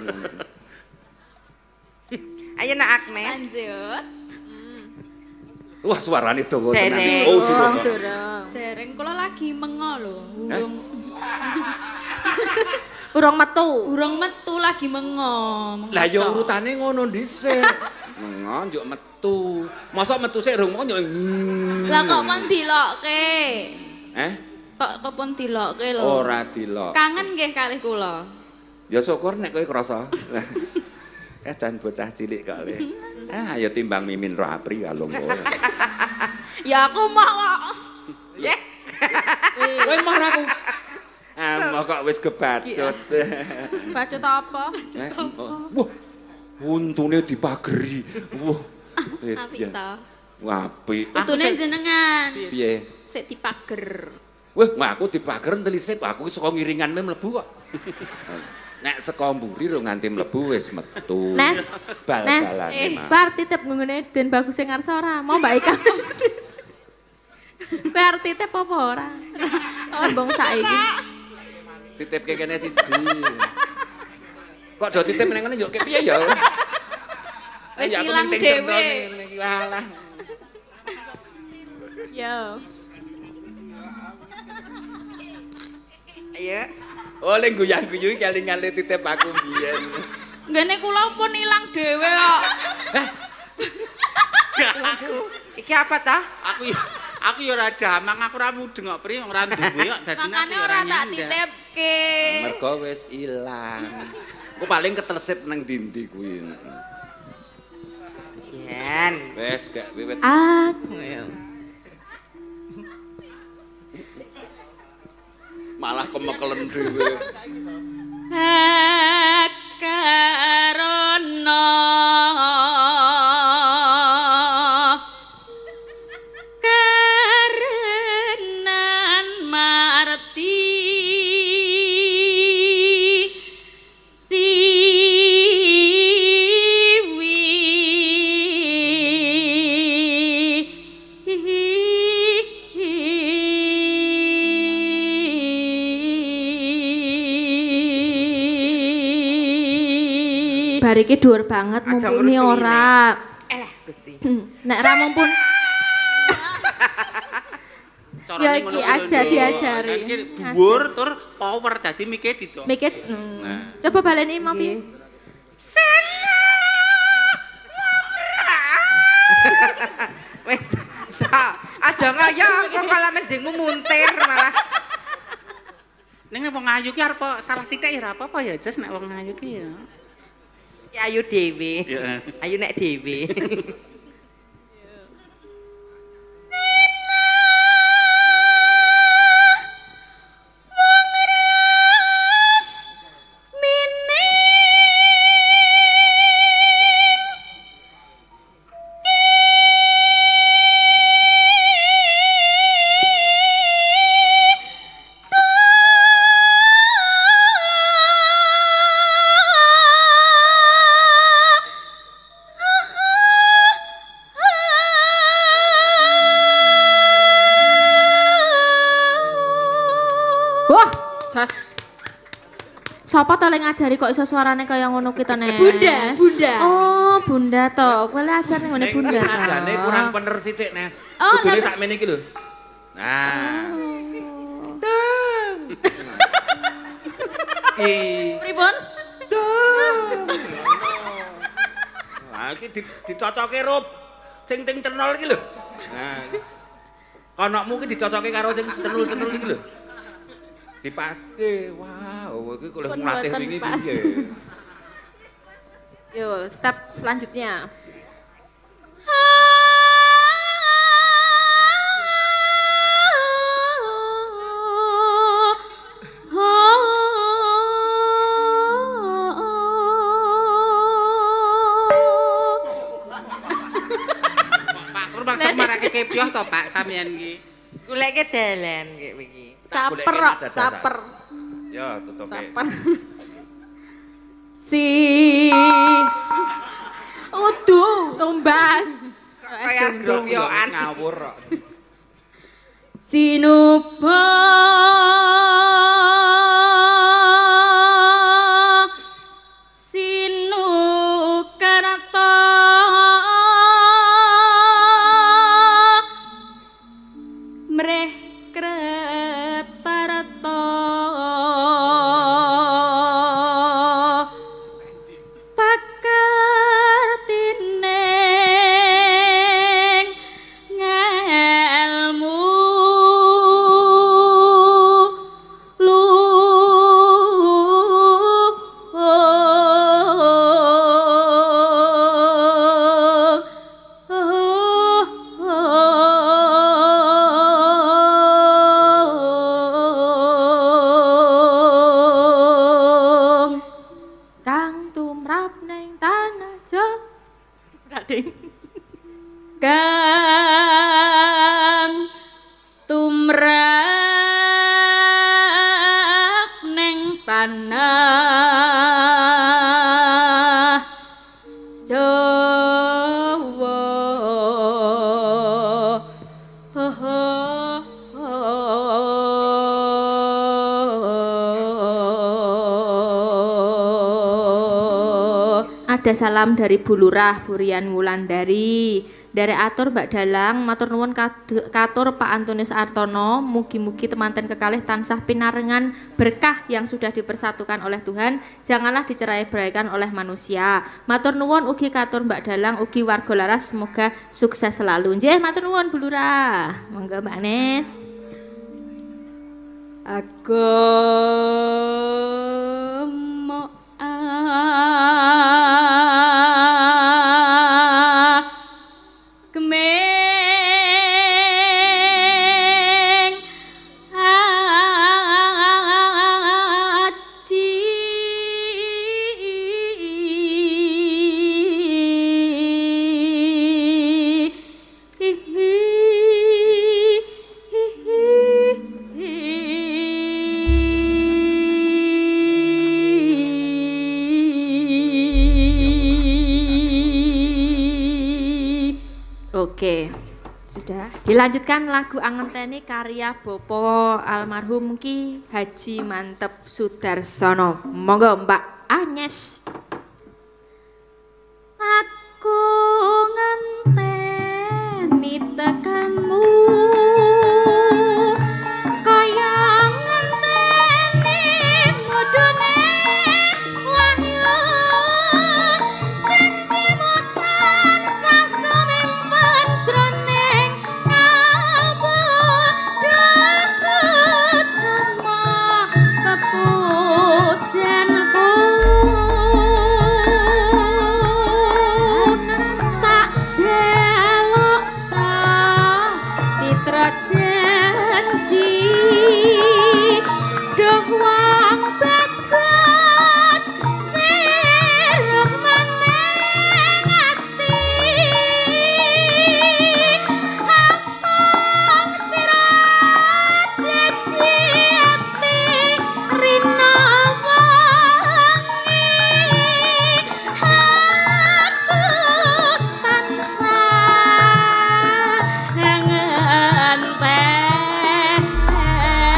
Ayo nak Agnes. Lanjut. Wah, suarane dawa tenan. Dereng. Oh, durung. Durung. Dereng kula lagi mengo lho. Urung Urung metu. urung metu lagi mengo. mengo Lah ya tok. urutane ngono dhisik. Mengo njuk metu. Mosok metu sik rung mau njuk. Lah kok pon dilokke? Eh? Kok kok pon dilokke lho. Ora dilok. Kangen nggih kalih kula. Ya syukur nek kowe krasa. Lah. Eh jan bocah cilik kok le. Ah, ya timbang Mimin Roapri kalung kowe. Ya aku mau kok. Ya. Kowe marah aku. Ah, mau kok wis kebacut. Bacut apa? Eh, oh, wah. Untune dipageri. Wah. Apik ya. to. Wah, apik. Utune jenengan. Piye? Sik dipager. Wah, wah aku dipager telisik, aku saka ngiringanmu mlebu kok. Nek saka mburi ro nganti mlebu wis metu. Nes. Nes. Bal-balane mah. Bar titip ngene Den Bagus sing ngarsa ora? Mau Mbak Ika. Bar titip apa ora? Tembung saiki. Titip kene siji. Kok do titip nang ngene yo kepiye ya? Wis Ya, aku ilang ning dhewe. tentone ngene iki walah. Yo. Ayo. Oh, lek guyang-guyu iki kelingan le titip aku biyen. Nggene kula pun ilang dhewe kok. Gak aku. Iki apa ta? Aku ya aku ya ora damang, aku ora mudeng kok pri ora duwe kok dadi Makane ora tak titipke. Mergo wis ilang. Ku paling ketelesit nang dindi kuwi. Jen. Wes gak wiwit. Aku. Malah kemekelen dhewe. Karana karenan marti Bar iki dhuwur banget Aja mumpuni ngurus ora. Elah Gusti. Nek ra mumpun Carane Ya, ngono iki kuwi lho, aja Nduk. diajari. Kan iki dhuwur tur power dadi mikir dito. mikir hmm. Coba baleni mau piye? Wes. Tak, aja ngaya kok malah menjengmu muntir malah. Ning nek wong ayu ki arep salah sithik ya ora apa-apa ya, Jas nek wong ayu ki ya. Ya ayu dhewe. Ya. Ayu nek dhewe. sukses. Sapa to lek ngajari kok iso suarane kaya ngono ki to, Nes? Bunda, Bunda. Oh, Bunda to. Kowe le ajar ning ngene Bunda to. Ajane kurang bener sithik, Nes. Oh, Kudune nggak- sakmene iki lho. Nah. Ki. Pripun? Lah iki di, dicocoke rup sing ting cenol iki lho. Nah. Konokmu ki dicocoke karo sing cenul-cenul iki lho. Dipaske. Wow, iki kulo Pun nglatih boten wingi pas. piye. Yo, step selanjutnya. Pak Tur maksud marake kepyoh to, Pak, sampeyan iki. Goleke dalan kayak iki. Caper, Goleke kok, nada dasar. caper. Ya, tutuke. Caper. Si Udu Tumbas. Kaya gropyokan. Ngawur kok. Sinuba Sinukarta Mreh Kretarta Pakartining ngelmu Kang tumrap ning tanah Jawa. Rading. Kang tumrap neng tanah Jawa. Ada salam dari Bu Lurah, Burian Wulandari. Dari atur Mbak Dalang, matur nuwun kad- katur Pak Antonius Artono, mugi-mugi temanten kekalih tansah pinarengan berkah yang sudah dipersatukan oleh Tuhan, janganlah dicerai-beraikan oleh manusia. Matur nuwun ugi katur Mbak Dalang, ugi warga laras, semoga sukses selalu. Nggih, matur nuwun Bu Lurah. Monggo Mbak Nes. Agama Kemeng aji Oke. Sudah. Dilanjutkan lagu Angenteni karya Bopo almarhum Ki Haji Mantep Sudarsono. Monggo Mbak Agnes. Aku ngenteni tekanmu kaya ngenteni mudune wahyu janjimu tansah sumimpen jroning kalbu daku semua pepujanku tak jelok citra janji duh wong bagus sirung meneng ati among sirat dadi ati rina wangi aku tansah ngenteni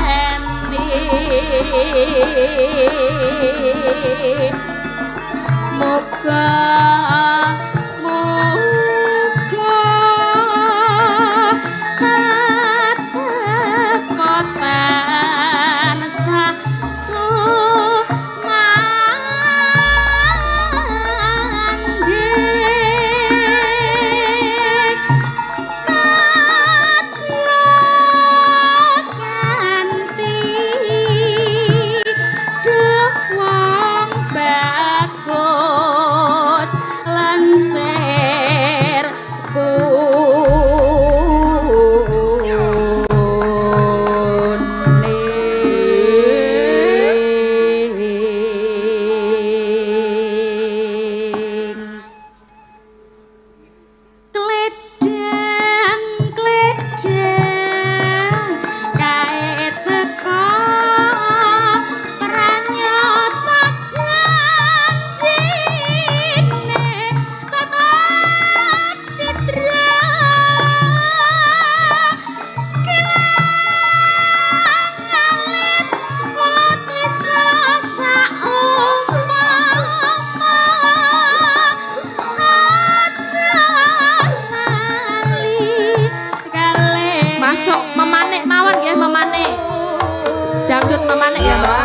masuk memanik mawon nggih, memanik. Dangdut memanik ya, Mbak.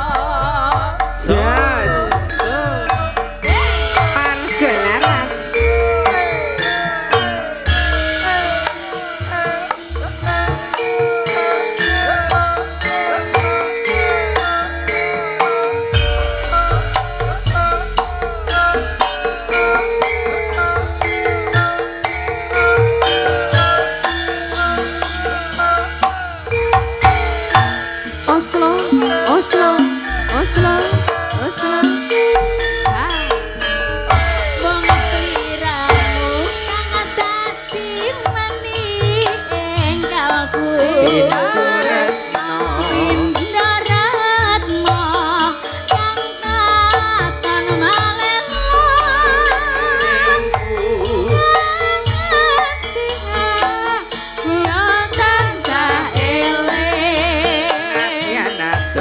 Yes. Panggelaras. Oslo, Oslo, Oslo, Oslo. Wong sliramu kang dadi mani ing kalbu. Pindaratmu kang katon maleno. Yo tansah eling. Ya nato.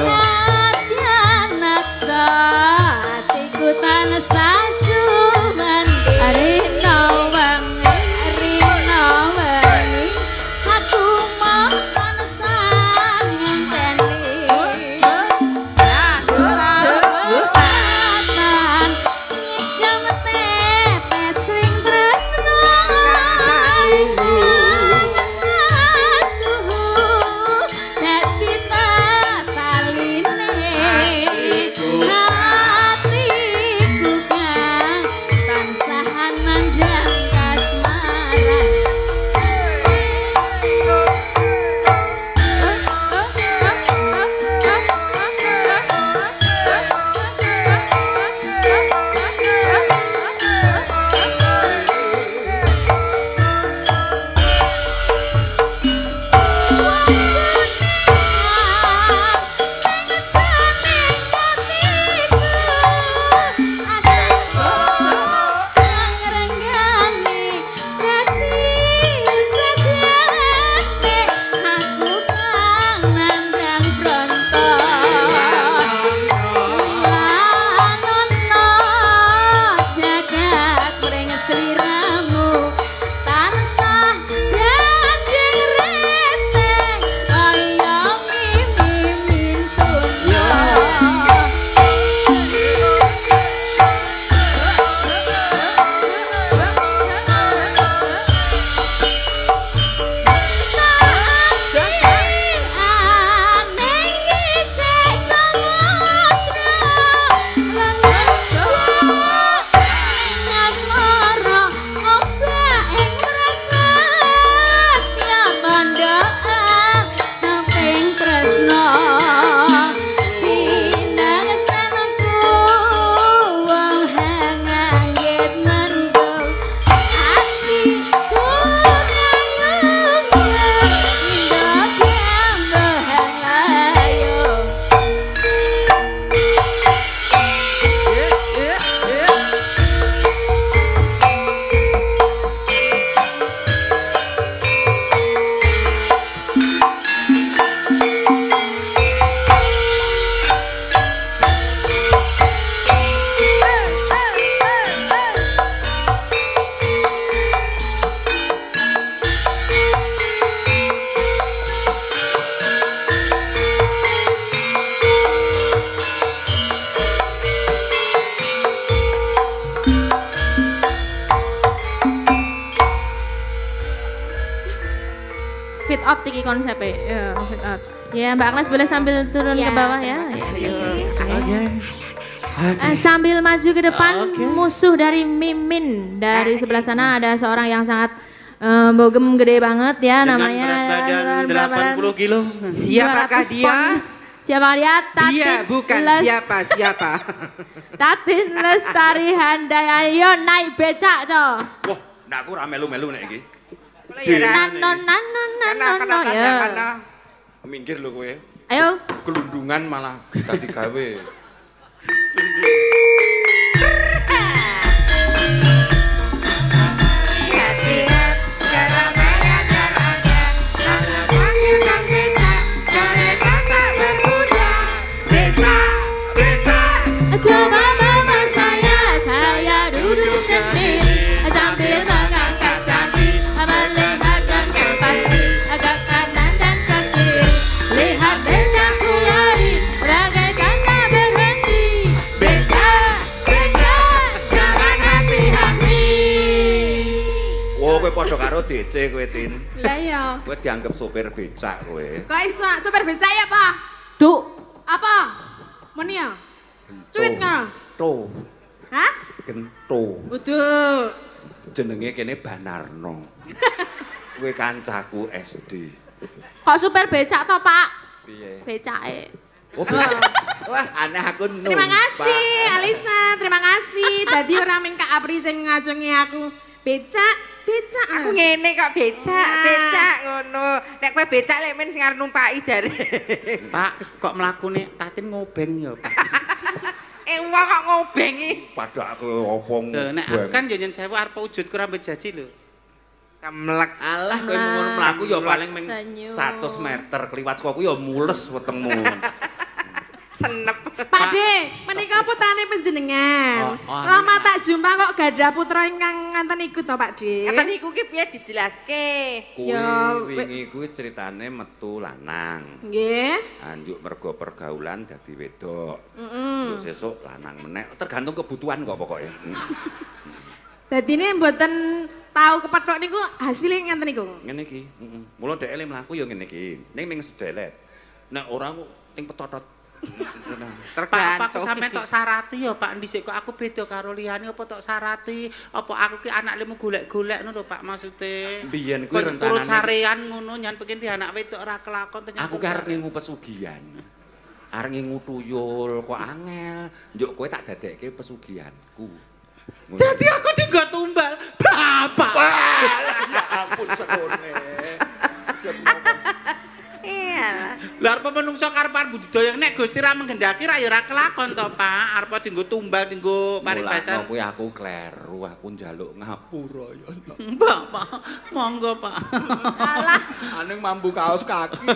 Fit out iki konsepnya. Ya, fit out. Ya, Mbak Agnes boleh sambil turun Ya, ke bawah ya. terima kasih. Ya, oke. Oke. Eh, sambil maju ke depan, Oke. musuh dari Mimin. Dari sebelah sana ada seorang yang sangat eh, bogem gede banget ya, Dengan namanya. berat badan berat delapan puluh kilo. Siapakah dua ratus dia? pon. Siapa dia? Tatin Dia bukan Les- siapa siapa. Tatin Lestari Handai, ayo naik becak, Co. Wah, ndak aku ra melu-melu nek iki. Nano, nano, nano, nano, ya. Minggir lho kowe. Ayo. Gelundungan malah dadi gawe. Coba bawa saya, saya duduk sendiri sambil mengangkat kaki melihat dengan pasti agak kowe padha karo D C kowe Tin. Lah iya. Kowe dianggap sopir becak kowe. Kok iso sopir becak ya, Pak? Duk. Apa? Meni ya? Cuit ngono. To. Hah? Gento. Udah. Jenenge kene Banarno. Kowe kancaku S D. Kok supir becak to, Pak? Piye? Becake. Oh, wah, aneh aku numpak. Terima kasih, Alisa. Terima kasih. Tadi orang ming Kak Apri sing ngajungi aku. Becak, becak. Aku ngene kok becak, becak ngono. Nek kowe becak lek men sing arep numpaki jare. Pak, kok mlakune Tatin ngobeng ya, Pak. Eh wong kok ngobengi. Pada aku opong. Lho, nek aku kan yo nyen sewu arep wujud kurang bejaji lho. Kemlek. Alah kowe ngono mlaku ya paling ming Senyum. seratus meter kliwat saka ya mules wetengmu. Senep. Pak De, menika putrane panjenengan. Oh, oh, Lama tak jumpa kok gadah putra ingkang nganten iku to, Pak De. Ngeten iku ki piye dijelaske? Kuwi Ya, wingi kuwi ceritane metu lanang. Nggih. Anjuk mergo pergaulan dadi wedok. Heeh. Yo sesuk lanang meneh, tergantung kebutuhan kok pokoknya. Dadine mboten tahu kepethuk niku hasilnya ngenten niku. Ngene iki, heeh. Mula dhek ele mlaku ya ngene iki. Ning ming sedelet. Nek ora ku ning petotot. Pak, apa aku sampe tok sarati ya Pak dhisik kok aku beda karo liyane apa tok sarati apa aku ki anak lemu golek-golek ngono lho Pak maksude. Biyen kuwi rencanane turut sarean ngono nyan pengen di anak wedok ora kelakon ternyata. aku ki arep ngingu pesugihan. Arep ngingu tuyul kok angel. Njuk kowe tak dadekke pesugihanku. Jadi aku digo tumbal. Bapak. Ya ampun sekone. Iya. Lah arep menungso karepan budidaya nek Gusti ra menghendaki ra ya ora kelakon to Pak. Arep dienggo tumbal dienggo paribasan. Mulane kuwi aku kleru, aku njaluk ngapura ya. Bapak, monggo Pak. Alah. Aning mambu kaos kaki.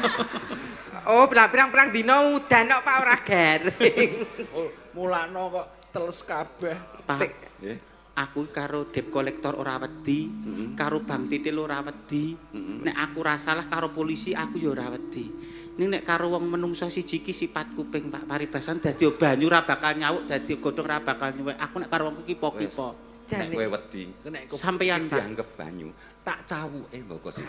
Oh, pirang-pirang dina udan kok Pak ora garing. Oh, mulakno kok teles kabeh. Pak, Nggih. aku karo debt collector ora wedi, karo bank titil ora wedi. Nek aku ra salah karo polisi aku ya ora wedi. Ning nek karo wong menungso siji ki sifat kuping Pak paribasan dadi banyu ra bakal nyauk, dadi godhong ra bakal nyuwek. Aku nek karo wong ki kipo-kipo. Nek kowe wedi, nek kowe Sampeyan, Pak. dianggep banyu, tak cawuke mboko sing.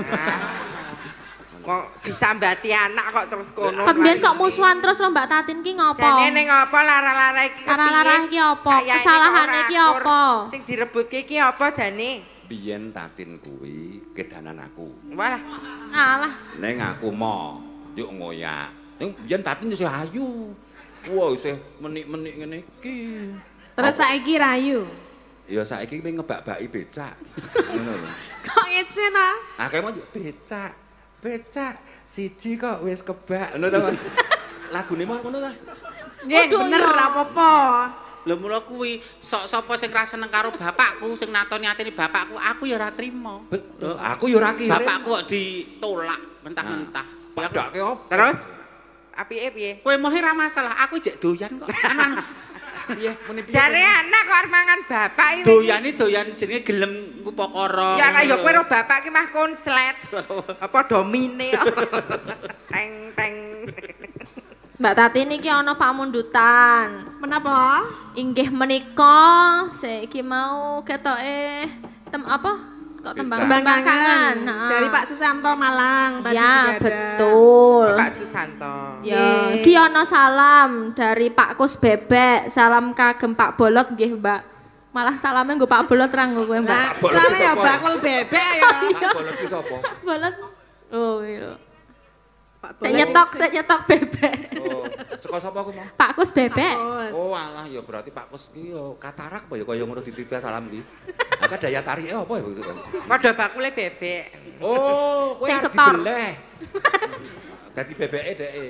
Kok disambati anak kok terus kono. Kan biyen kok musuhan terus lho Mbak Tatin ki ngopo? Jane ning apa lara-lara iki? Lara-lara iki apa? Kesalahane iki apa? Sing direbutke iki apa jane? Biyen Tatin kuwi kedanan aku. Walah. Alah. Ning aku mo, yuk ngoyak. Ning biyen Tatin isih ayu. Wah, isih menik-menik ngene iki. Terus saiki rayu. Ya saiki kowe ngebak-baki becak. Ngono lho. Kok ngece ta? Akeh mau becak. Becak siji kok wis kebak. Ngono to, Mas. Lagune mau ngono ta? Nggih, bener ra apa-apa. Lha mula kuwi sok sapa sing ra seneng karo bapakku sing natoni atine bapakku, aku ya ora trima. Betul. Aku ya ora kirim. Bapakku kok ditolak mentah-mentah. Ya aku- Padake opo? Terus apike piye? Kowe mohe ra masalah, aku jek doyan kok. Anak Piye? Muni piye? Jare anak kok arep mangan bapak iki. doyane doyan jenenge gelem kupokoro. Ya lah ya kowe ro bapak ki mah konslet. Apa domine kok. Teng teng. Mbak Tatin iki ana pamundutan. Menapa? Inggih menika saiki mau ketoke tem apa? Kok tembang Tembangangan Heeh. dari Pak Susanto Malang tadi Ya, juga ada. betul. Pak Susanto. Ya, Nggih. iki ana salam dari Pak Kus Bebek. Salam kagem Pak Bolot nggih, Mbak. Malah salamnya nggo Pak Bolot ra nggo kowe, Mbak. Nah, Bolot soalnya ya sapa? bakul bebek ya. Pak Bolot ki sapa? Pak Bolot. Oh, iya. Pak Saya Bolot. nyetok, saya nyetok bebek. Oh, saka sapa aku mau? Pak Kus Bebek. Bos. Oh alah ya berarti Pak Kus ki yo katarak apa ya kaya ngono ditipe salam ki. Maka daya tarike apa ya begitu kan? Padha bakule bebek. Oh, kowe Sing arep setor. dibeleh. Dadi bebeke dheke.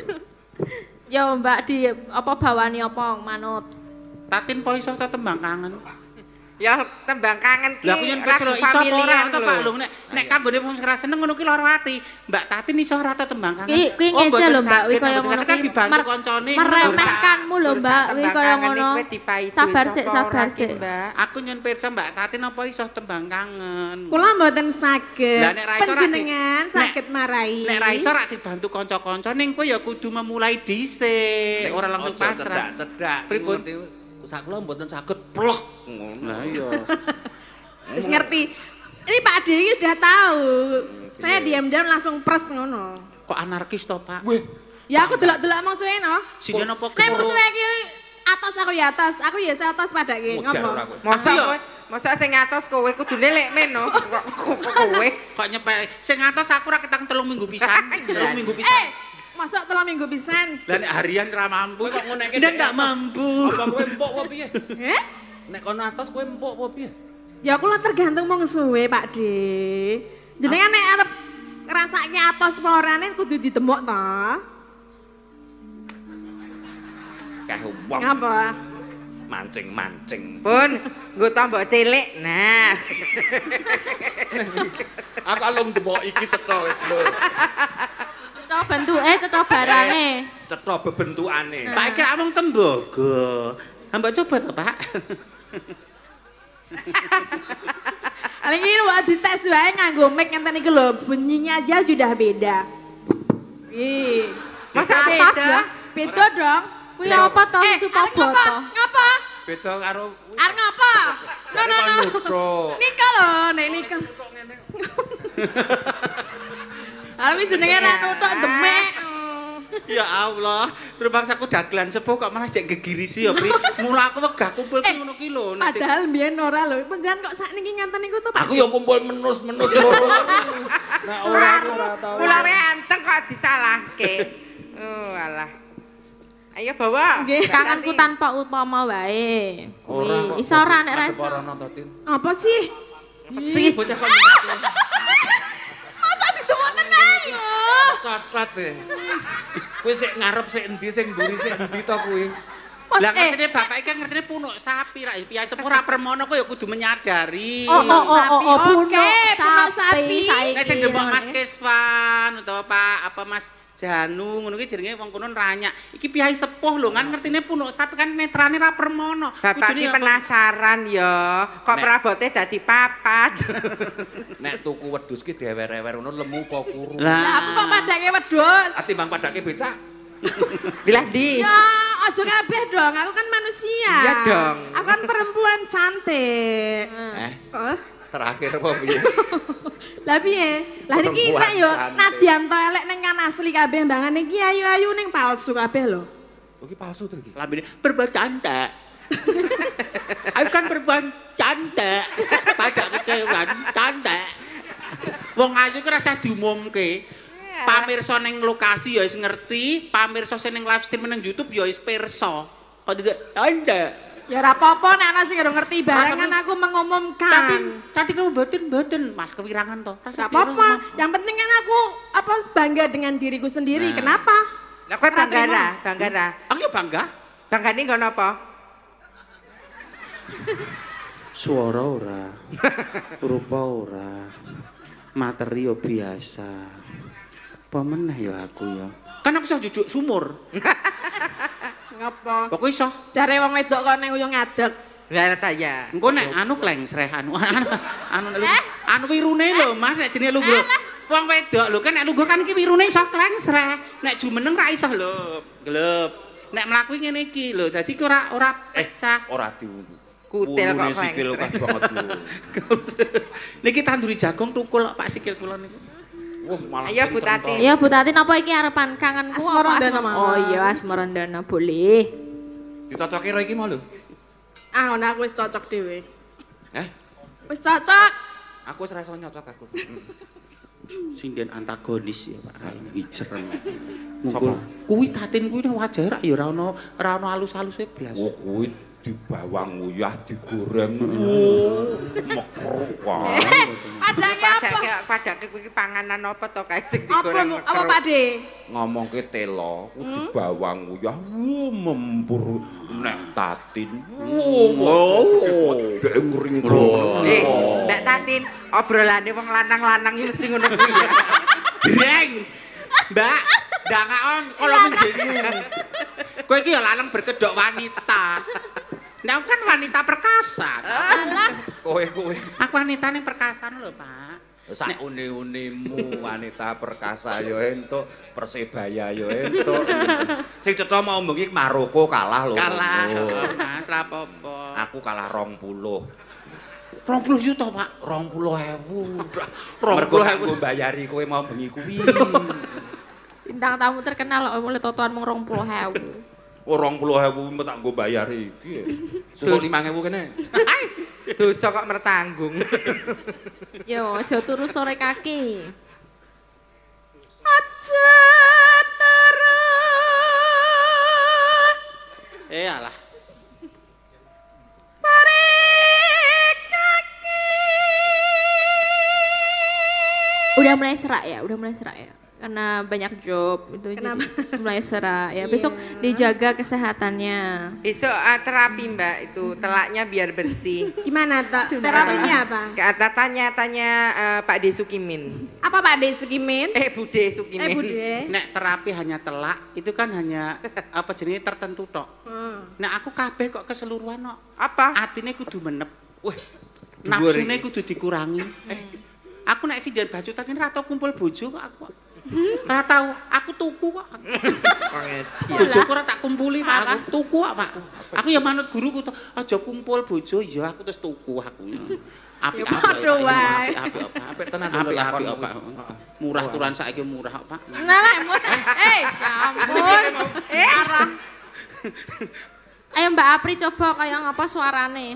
Ya, Mbak di apa bawani apa manut. Tatin po iso ta tembang kangen. Ya tembang kangen ki. Lah aku yen lagu kesel iso apa ora familiar to lho. Pak Lung nek nek kanggone wong sing ra seneng ngono ki lara ati. Mbak Tatin iso ora ta tembang kangen. Ki kuwi Oh, ngece mboten lho, Mbak. Wi saged, kaya mboten ngono saged, kan ki. dibantu mer- koncone. Meremehkanmu lho, Mbak. Wi kaya ngono. Sabar sik, sabar sik. Aku nyun pirsa Mbak Tatin apa iso tembang kangen. Kula mboten saged. Lah, nek ra iso ra di- Panjenengan nek- saged marai. Nek ra iso ra dibantu kanca-kanca ning kowe ya kudu memulai dhisik, ora langsung pasrah. Cedak-cedak. Pripun? Ngerti sak kula mboten saged plek ngono. Lah iya. Wis ngerti. Ini Pak D ini udah tahu. Saya diam-diam langsung pres ngono. Kok anarkis to, Pak? Wih, Ya aku delok-delok mau suwe no. Sini napa Nek mau suwe iki atas aku ya atas, aku ya atas padake mudah ora ngomong. kowe. Masa Iya. kowe, masa sing ngatos kowe kudune lek meno. Kok kowe. kok nyepel. Sing atos aku ora ketang telung minggu pisan. Telung minggu Eh, pisan. masuk telung minggu pisan. Lah nek harian ra mampu. Kowe kok ngonekke Ndak dek ndak atas? mampu. Apa kowe empuk apa piye? Eh? Nek kono atos kowe empuk apa piye? Ya aku lah tergantung mau suwe Pak D. Jenengan nek arep ngrasake atos apa orane kudu ditemuk to. Kah wong Ngapa? mancing-mancing. Pun, nggo tambah cilik. Nah. Aku alung debok iki cetha wis lho. Cetha bentuke, cetha barange. Cetha bebentukane. Pak kira amung tembaga. Mbak coba to, Pak. Paling ini waktu dites wae nganggo mic ngenten iki lho, bunyinya aja sudah beda. Ih, Masa Atas beda? ya? beda dong. Kuwi apa to Eh, supa arep ngapa? boto? Ngapa? Beda karo Arep ngapa? No no no. nutruk. Nika lho, nek nika. Tapi jenenge ra nutuk demek. Ya Allah, rumangsaku dagelan sepuh kok malah jek gegirisi ya, Pri. Mula aku wegah kumpul ki ngono ki lho. nanti- Padahal mbiyen ora lho. Panjenengan kok sakniki ngenten niku to, Pak? Aku yang kumpul menus-menus loro. Nah, ora aku ora tau. Mula wae anteng kok disalahke. Oh, alah. Ayo bawa. Nggih. Kangenku tanpa upama wae. Ora Kuwi iso ora nek ra iso. Apa sih? Sih bocah kok Masa ditemuk tenan yo? cocot e. Kowe sik ngarep sik endi sing mburi sik endi to kuwi? Lah Eh, ngertine bapak iki kan ngertine punuk sapi ra piye sepuh ra permono kok ya kudu menyadari. Oh oh oh oh, oh Oke, punuk punuk sapi sapi. saiki. Nek sing dembok Mas ngono. Keswan utawa Pak apa Mas Janu ngono ki jenenge wong kono ranyak. Iki piyai sepuh lho kan ngertine punuk sapi kan netrane ra permono. Bapak Kudune ki apa? penasaran ya. Kok Nek. perabote dadi papat. Nek tuku wedhus ki diewer-ewer ngono lemu apa kuru? Lah aku kok padake wedhus. Atimbang padake becak. Bilah di. Ya, aja kabeh dong. Aku kan manusia. Iya dong. Aku kan perempuan cantik. Eh, Oh. terakhir apa piye? Lah piye? Lah iki Perempuan nek yo cantik. nadyan to elek ning kan asli kabeh mbangan iki ayu-ayu ning palsu kabeh lho. Oh, iki palsu to iki. Lambene perempuan cantik. Aku kan perempuan cantik. Padake kewan cantik. Wong ayu ki rasa diumumke. Pamirsa ning lokasi ya wis ngerti, pamirsa sing ning live stream ning YouTube ya wis pirsa. Kok tidak cantik. Ya ora apa-apa nek ana sing ora ngerti barengan Rasa- aku Tapi mengumumkan. cantik kamu mboten-mboten, malah kewirangan to. Rasa Gak apa-apa. Yang penting kan aku apa bangga dengan diriku sendiri. Nah. Kenapa? Lah kowe bangga Ora ra? Bangga ra? Aku ya bangga. Banggane nggon apa? Suara ora. Rupa ora. Materi yo biasa. Apa meneh ya aku ya. Kan aku iso jujuk sumur. Ngapa? Kok iso? Jare wong wedok kok ning uyung ngadeg. Lah ta ya. Engko nek anu klengsreh anu anu anu anu, anu wirune lho Mas nek jenenge lungguh. Wong wedok lho kan nek lungguh kan iki wirune iso klengsreh. Nek jumeneng ra iso lho. Gleb. Nek mlaku ngene iki lho dadi ki ora ora pecah. Ora diundu. Kutil kok Ulune sikil klengsreh. kah banget lho. Niki tanduri jagung tukul kok Pak sikil kula niku. Wah, malah Ayo, Bu pinter Tati. to. Iya Bu Tati napa iki arepan kangenku Asmarandana, apa Mama. Oh iya Asmarandana boleh. Dicocoki karo iki mau lho. Ah ngono aku wis cocok dhewe. Eh, Wis cocok. aku wis ra iso nyocok aku. Sinden antagonis ya Pak Raine iki serem. Sopo? Mungkul kuwi tatin kuwi ning wajah ra ya ora ono ora ono alus-aluse blas. Oh, kuwi dibawang uyah digoreng. Oh, mekruk wae. Padake apa? Padake padake kuwi iki panganan apa to kae sing Apa digoreng? apa Pak De? Ngomongke telo, ku dibawang uyah, wuh mempur nek tatin. Wuh, dhek ngring Eh, ndak tatin obrolane wong lanang-lanang iki mesti ngono kuwi ya. Dreng. Mbak, ndangakon kala menjengu. Kowe iki ya lanang berkedok wanita. Nah, aku kan wanita perkasa. kowe kowe. Aku wanitane perkasa lho, Pak. Sak une-unemu wanita perkasa ya entuk, Persebaya ya entuk. Sing cetha mau bengi Maroko kalah lho. Kalah, Oh. oh, Mas, ra apa-apa. Aku kalah rong puluh. rong puluh juta, Pak. rong puluh ewu. rong Mergo puluh tak ewu. nggo bayari kowe mau bengi kuwi. Bintang tamu terkenal kok mulai totoan mung rong puluh ewu. Oh rong puluh ewu tak nggo bayari iki. Susul lima ewu kene. Dosa kok mertanggung. Yo, aja turu sore kaki. Aja terus Eh alah. sore kaki. Udah mulai serak ya, udah mulai serak ya. Karena banyak job itu Kenapa? jadi mulai serak ya. Besok dijaga kesehatannya. Besok uh, terapi Mbak itu telaknya biar bersih. Gimana tak terapinya apa? Kata tanya-tanya uh, Pak De Sukimin. Apa Pak De Sukimin? Eh Bude Sukimin. Eh Bude. Nek terapi hanya telak, itu kan hanya apa jenis tertentu tok. Hmm. Nek aku kabeh kok keseluruhan kok. Apa? Atine kudu menep. Wih, Nafsune kudu dikurangi. Eh, aku nek sindian baju tadi ra tau kumpul bojo kok aku. Ora tau, aku tuku kok. Bojoku ora tak kumpuli Pak, aku tuku kok Pak. Aku ya manut guruku to, aja kumpul bojo, ya aku terus tuku aku. Apik Ya padha wae. apik apik tenan apik lho apik lakon. Pak. Murah turan saiki murah kok, Pak. Nah lah, Eh, ya ampun. Parah. Ayo Mbak Apri coba kayak ngapa suarane.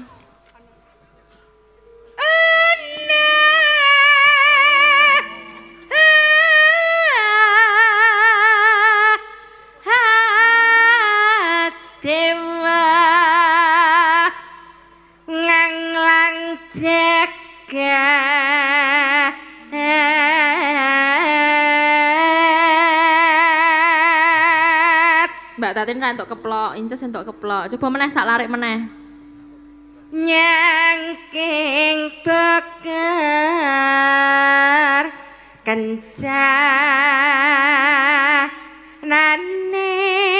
Dewa nganglang jagat. Mbak Tatin ra entuk keplok, Inces entuk keplok. Coba meneh sak larik meneh. Nyangking bekar kencanane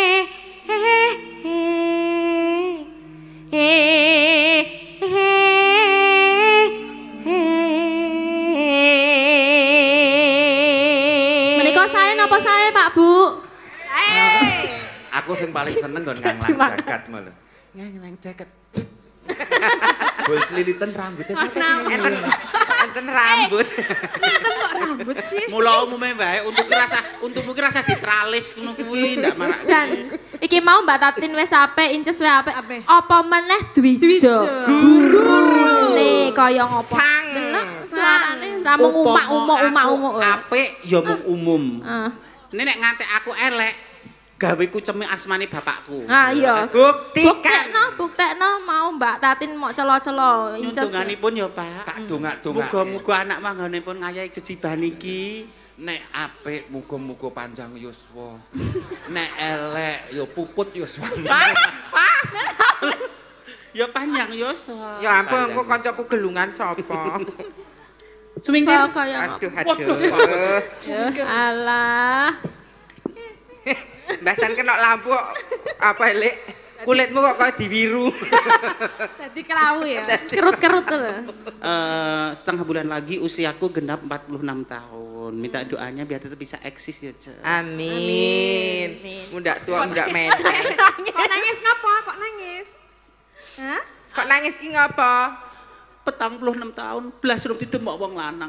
Menika saya napa saya Pak Bu? Aku sing paling seneng nggon nganglang jagat malah. Nganglang jagat. Bol selilitan rambutnya sampe enten enten rambut. Sinten kok rambut sih? Mula umume wae untuk rasa untukmu ki rasa ditralis ngono kuwi ndak marak. Dan iki mau Mbak Tatin wis apik, Inces wis apik. Apik. Apa meneh Dwijo? Guru. Nih kaya ngopo? Sang. Delok suarane ramung umak-umak umak-umak. Apik ya mung umum. Ah. Nek ngantek aku elek, gaweku cemik asmane bapakku. Ah iya. Buktikan. Buktekno, buktekno mau Mbak Tatin mau celo-celo Inces. Nyuntunganipun ya, Pak. tak dongak-dongak. Muga-muga anak manggonipun ngayahi jejiban iki. Nek apik muga-muga panjang yuswa. Nek elek ya puput yuswa. Pak, Pak. Ya panjang yuswa. Ya ampun, engko kancaku gelungan sapa? Sumingkir. Kaya kaya ngopo. Aduh, aduh. Alah. Mbasan kena lampu kok apa Lek? Kulitmu kok kaya diwiru. Dadi kelawu ya. Kerut-kerut lho. Eh, setengah bulan lagi usiaku genap empat puluh enam tahun. Minta doanya biar tetap bisa eksis ya, Ce. Amin. Muda tua, muda men. Kok nangis ngapa? Kok nangis? Hah? Kok nangis ki ngapa? Petang puluh enam tahun, belas rup ditemok wong lanang.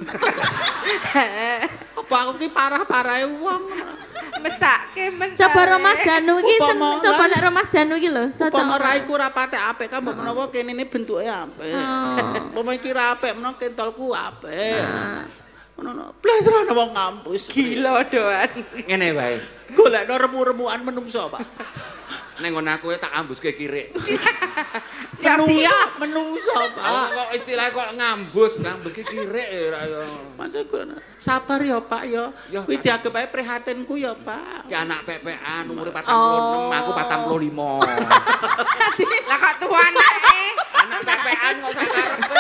Apa aku ki parah-parahe wong. Mesake men. Coba Romah Janu iki sen- Upama- coba nek Romah Janu iki lho, cocok. Upama raiku ra patek apik, kan mbok menawa kene ini bentuke apik. Upama iki ra apik, menawa kentolku apik. Ngono, blas ra ana wong ngampus. Gila doan. Ngene wae. Golekno remu-remukan menungso, Pak. Ning ngono aku tak ambuske kirik. Siap-siap. Menungso, Aku Pak. kok istilah kok ngambus, ngambuske kirik ya ra ya. Maksudku sabar ya, Pak ya. Ya, Kuwi dianggap ae prihatinku ya, Pak. Ki anak pepean umure patang puluh enam, aku patang puluh lima. Lah kok tua anake? Anak pepean kok sakarepe.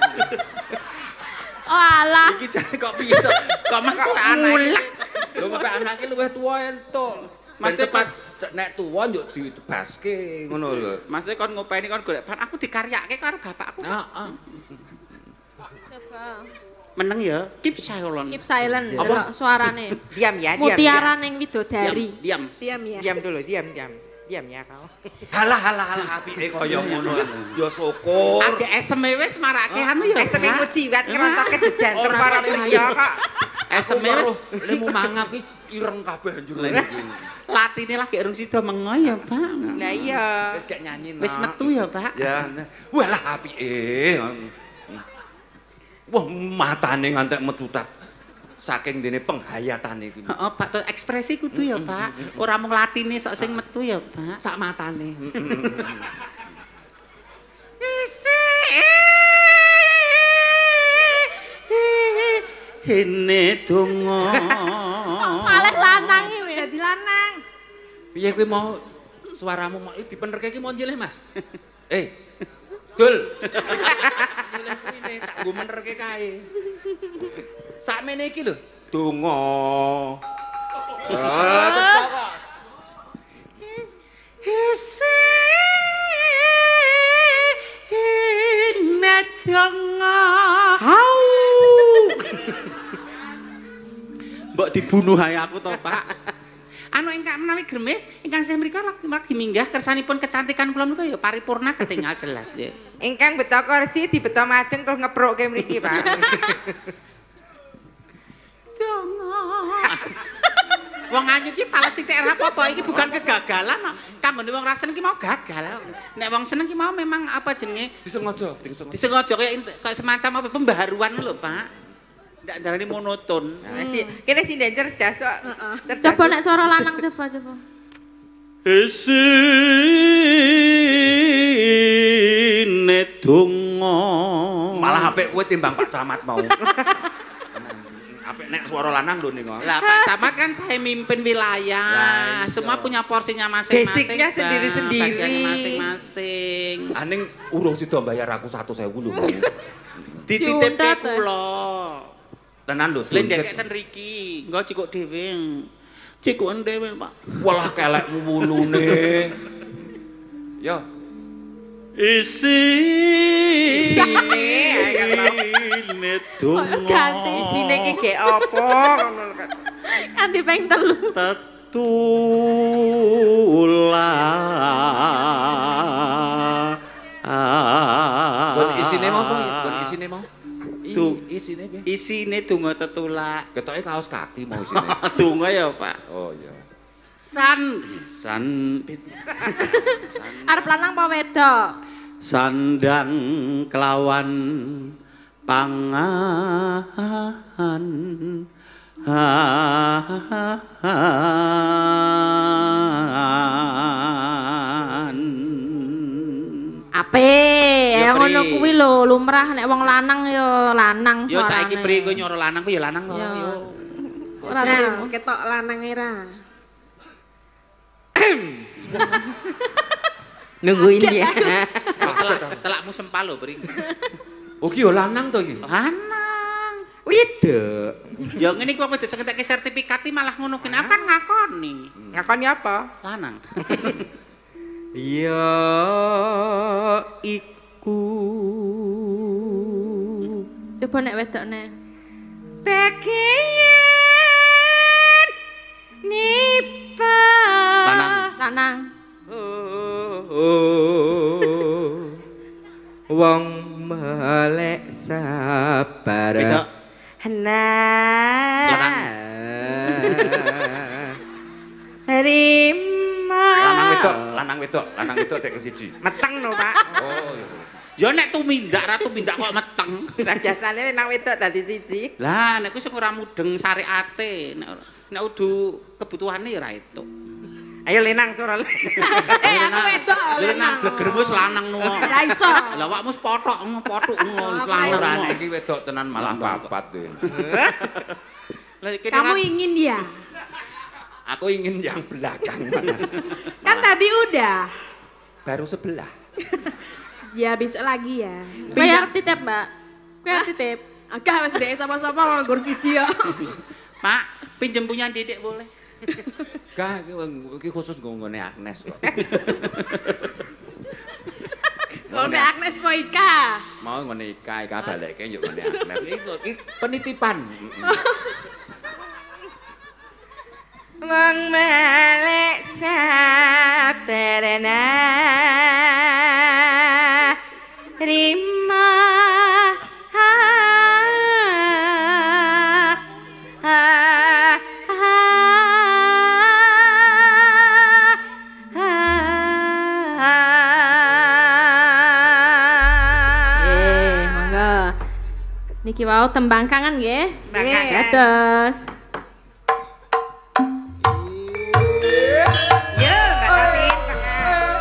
Oh alah. Iki jane kok piye to? Kok mah kok anak. Lho pepe anake luwih tuwa entuk. Mas Mas cepat nek tuwa yo ditebaske ngono lho. Maksudnya kon ngopeni kon golek pan aku dikaryake karo bapakku. Heeh. Coba. Meneng ya, keep silent. Keep silent Apa? delok suarane. Diam ya, diam. Mutiara ning widodari. Diam, diam. Diam ya. Diam dulu, diam, diam. diam ya kau. Halah halah halah apike kaya ngono. Ya syukur. Agek eseme wis marake anu ya. Eseme ku jiwat ngerontoke dejanter para pria kok. Eseme wis lemu mangap ki ireng kabeh njur iki. latine lagi urung sida mengo ya, Pak. Lah iya. Wis gak nyanyi. Wis metu ya, Pak. Ya. Walah apike. Wah, matane ngantek metutat. Saking dene penghayatane iki. Heeh, Pak, to ekspresi kudu ya, Pak. Ora mung latine sok sing metu ya, Pak. Sak matane. Hene donga. Malah lanang iki. Dadi lanang. Piye kowe mau suaramu mau dipenerke iki mau njilih, Mas? Eh. Dul. Njilih kuwi tak nggo menerke kae. Sakmene iki lho, donga. Ah, cepet kok. Hene donga. Hau. Mbok dibunuh ae aku to, Pak. Anu ingkang menawi Gremes, ingkang saya mrika lagi minggah kersanipun kecantikan kula menika ya paripurna ketinggal jelas nggih. Ingkang beto kursi dibeto majeng terus ngeprokke mriki, Pak. Donga. Wong ayu ki pales sithik ora apa-apa, iki bukan kegagalan. Kanggone wong ra seneng ki mau gagal. Nek wong seneng ki mau memang apa jenenge? Disengaja, disengaja. Disengaja kayak kayak semacam apa pembaharuan lho, Pak. Ndak darani monoton. Nah, si, kene sinden cerdas kok. Cerdas. Coba nek suara lanang coba coba. Esine donga. Malah apik kowe timbang Pak Camat mau. Apik nek suara lanang lho ning. Lah Pak Camat kan saya mimpin wilayah. Lah, Semua punya porsinya masing-masing. Basicnya Bang. sendiri-sendiri. Bagiannya masing-masing. Aning urung sida bayar aku satu sewu lho. Dititipke kula. Tenan lho, Lendek ten riki, engko cikuk dhewe. Cikuken dhewe, Pak. Walah kelekmu wulune. Yo. Isi Isine donga. Ganti isine iki gek apa ngono kan. Kanthi ping telu. Tetulah. Kon isine mau apa? Kon isine mau? Tuh. Isine piye? Isine donga tetulak. Ketoke kaos kaki mau isine. Donga ya, Pak. Oh iya. San san Arep lanang apa wedok? sandang kelawan pangan Apik, Ya, ngono Pri. kuwi lho, lumrah nek wong lanang ya lanang yo saiki suarane. pri kowe nyoro lanang ku ya lanang kok Yo. yo. Ora Nah, terima. ketok lanange ra. Nungguin ya. Telak, telakmu sempal lho, Pri. Oh ki yo lanang to iki. Lanang. Widek. Ya ngene iki kok wedok seketek sertifikat malah ngono kene kan ngakoni. Ngakoni apa? Lanang. Ya iku Coba nek wedokne. bagian nipa Lanang. Lanang. Wong melek sabar Wedok. nah Rima Lanang wedok, lanang wedok, lanang wedok tek siji. meteng no Pak. Oh iya. Ya nek tumindak ra tumindak kok meteng. Lah jasane nang wedok dadi siji. Lah nek kuwi sing ora mudeng syariate, nek nek udu kebutuhane ya ra itu. Ayo lenang suara lu. Eh, aku wedok Lenang blegermu wis lanang no. Ra iso. Lah awakmu wis pothok ngono, pothok ngono wis lanang. Ora nek iki wedok tenan malah papat tuh. Lah kene Kamu ra- ingin dia? Aku ingin yang belakang. Kan tadi udah. Baru sebelah. Ya besok lagi ya. Kowe arep titip, Mbak. Kowe arep titip. Agak wis dek sapa-sapa nggur siji yo. Pak, pinjem punya Dedek boleh. Ka iki khusus nggone Agnes kok. Ngone Agnes Moika. Mau ngene Ika, Ika balekke yo ngene Agnes. Iku iki penitipan. Wong melek sabar terna rima niki wau tembang kangen nggih. Tembang kangen. Dados. Yo, Mbak Tati tengah.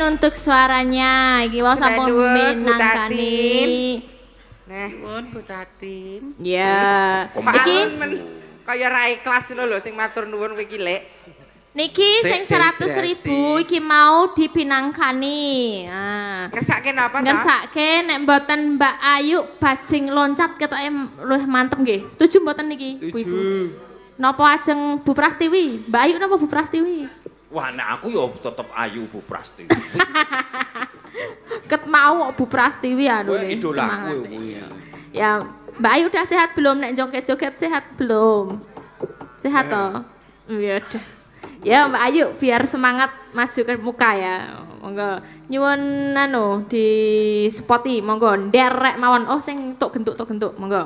untuk suaranya. Iki wau sampun Sudah nuwun, Bu minangkani. Nah, Nuwun Bu Tatin. Ya. Pak Iki Alun men kaya ra ikhlas ngono lho sing matur nuwun kowe iki lek. niki Sik, sing sik, seratus ribu iki mau dipinangkani. Nah. Ngesake napa ta? Ngersake nek mboten Mbak Ayu bajing loncat ketoke luwih mantep nggih. Setuju mboten niki, Bu-ibu? Napa ajeng Bu Prastiwi? Mbak Ayu napa Bu Prastiwi? Wah, nek aku ya tetep Ayu Bu Prasti. Ket mau Bu Prastiwi anu Kowe nih. idolaku kuwi. Ya, Mbak Ayu udah sehat belum? Nek joget-joget sehat belum? Sehat toh? Ya udah. Ya Mbak Ayu biar semangat maju ke muka ya. Monggo nyuwun anu di spoti monggo nderek mawon. Oh sing tok gentuk tok gentuk monggo.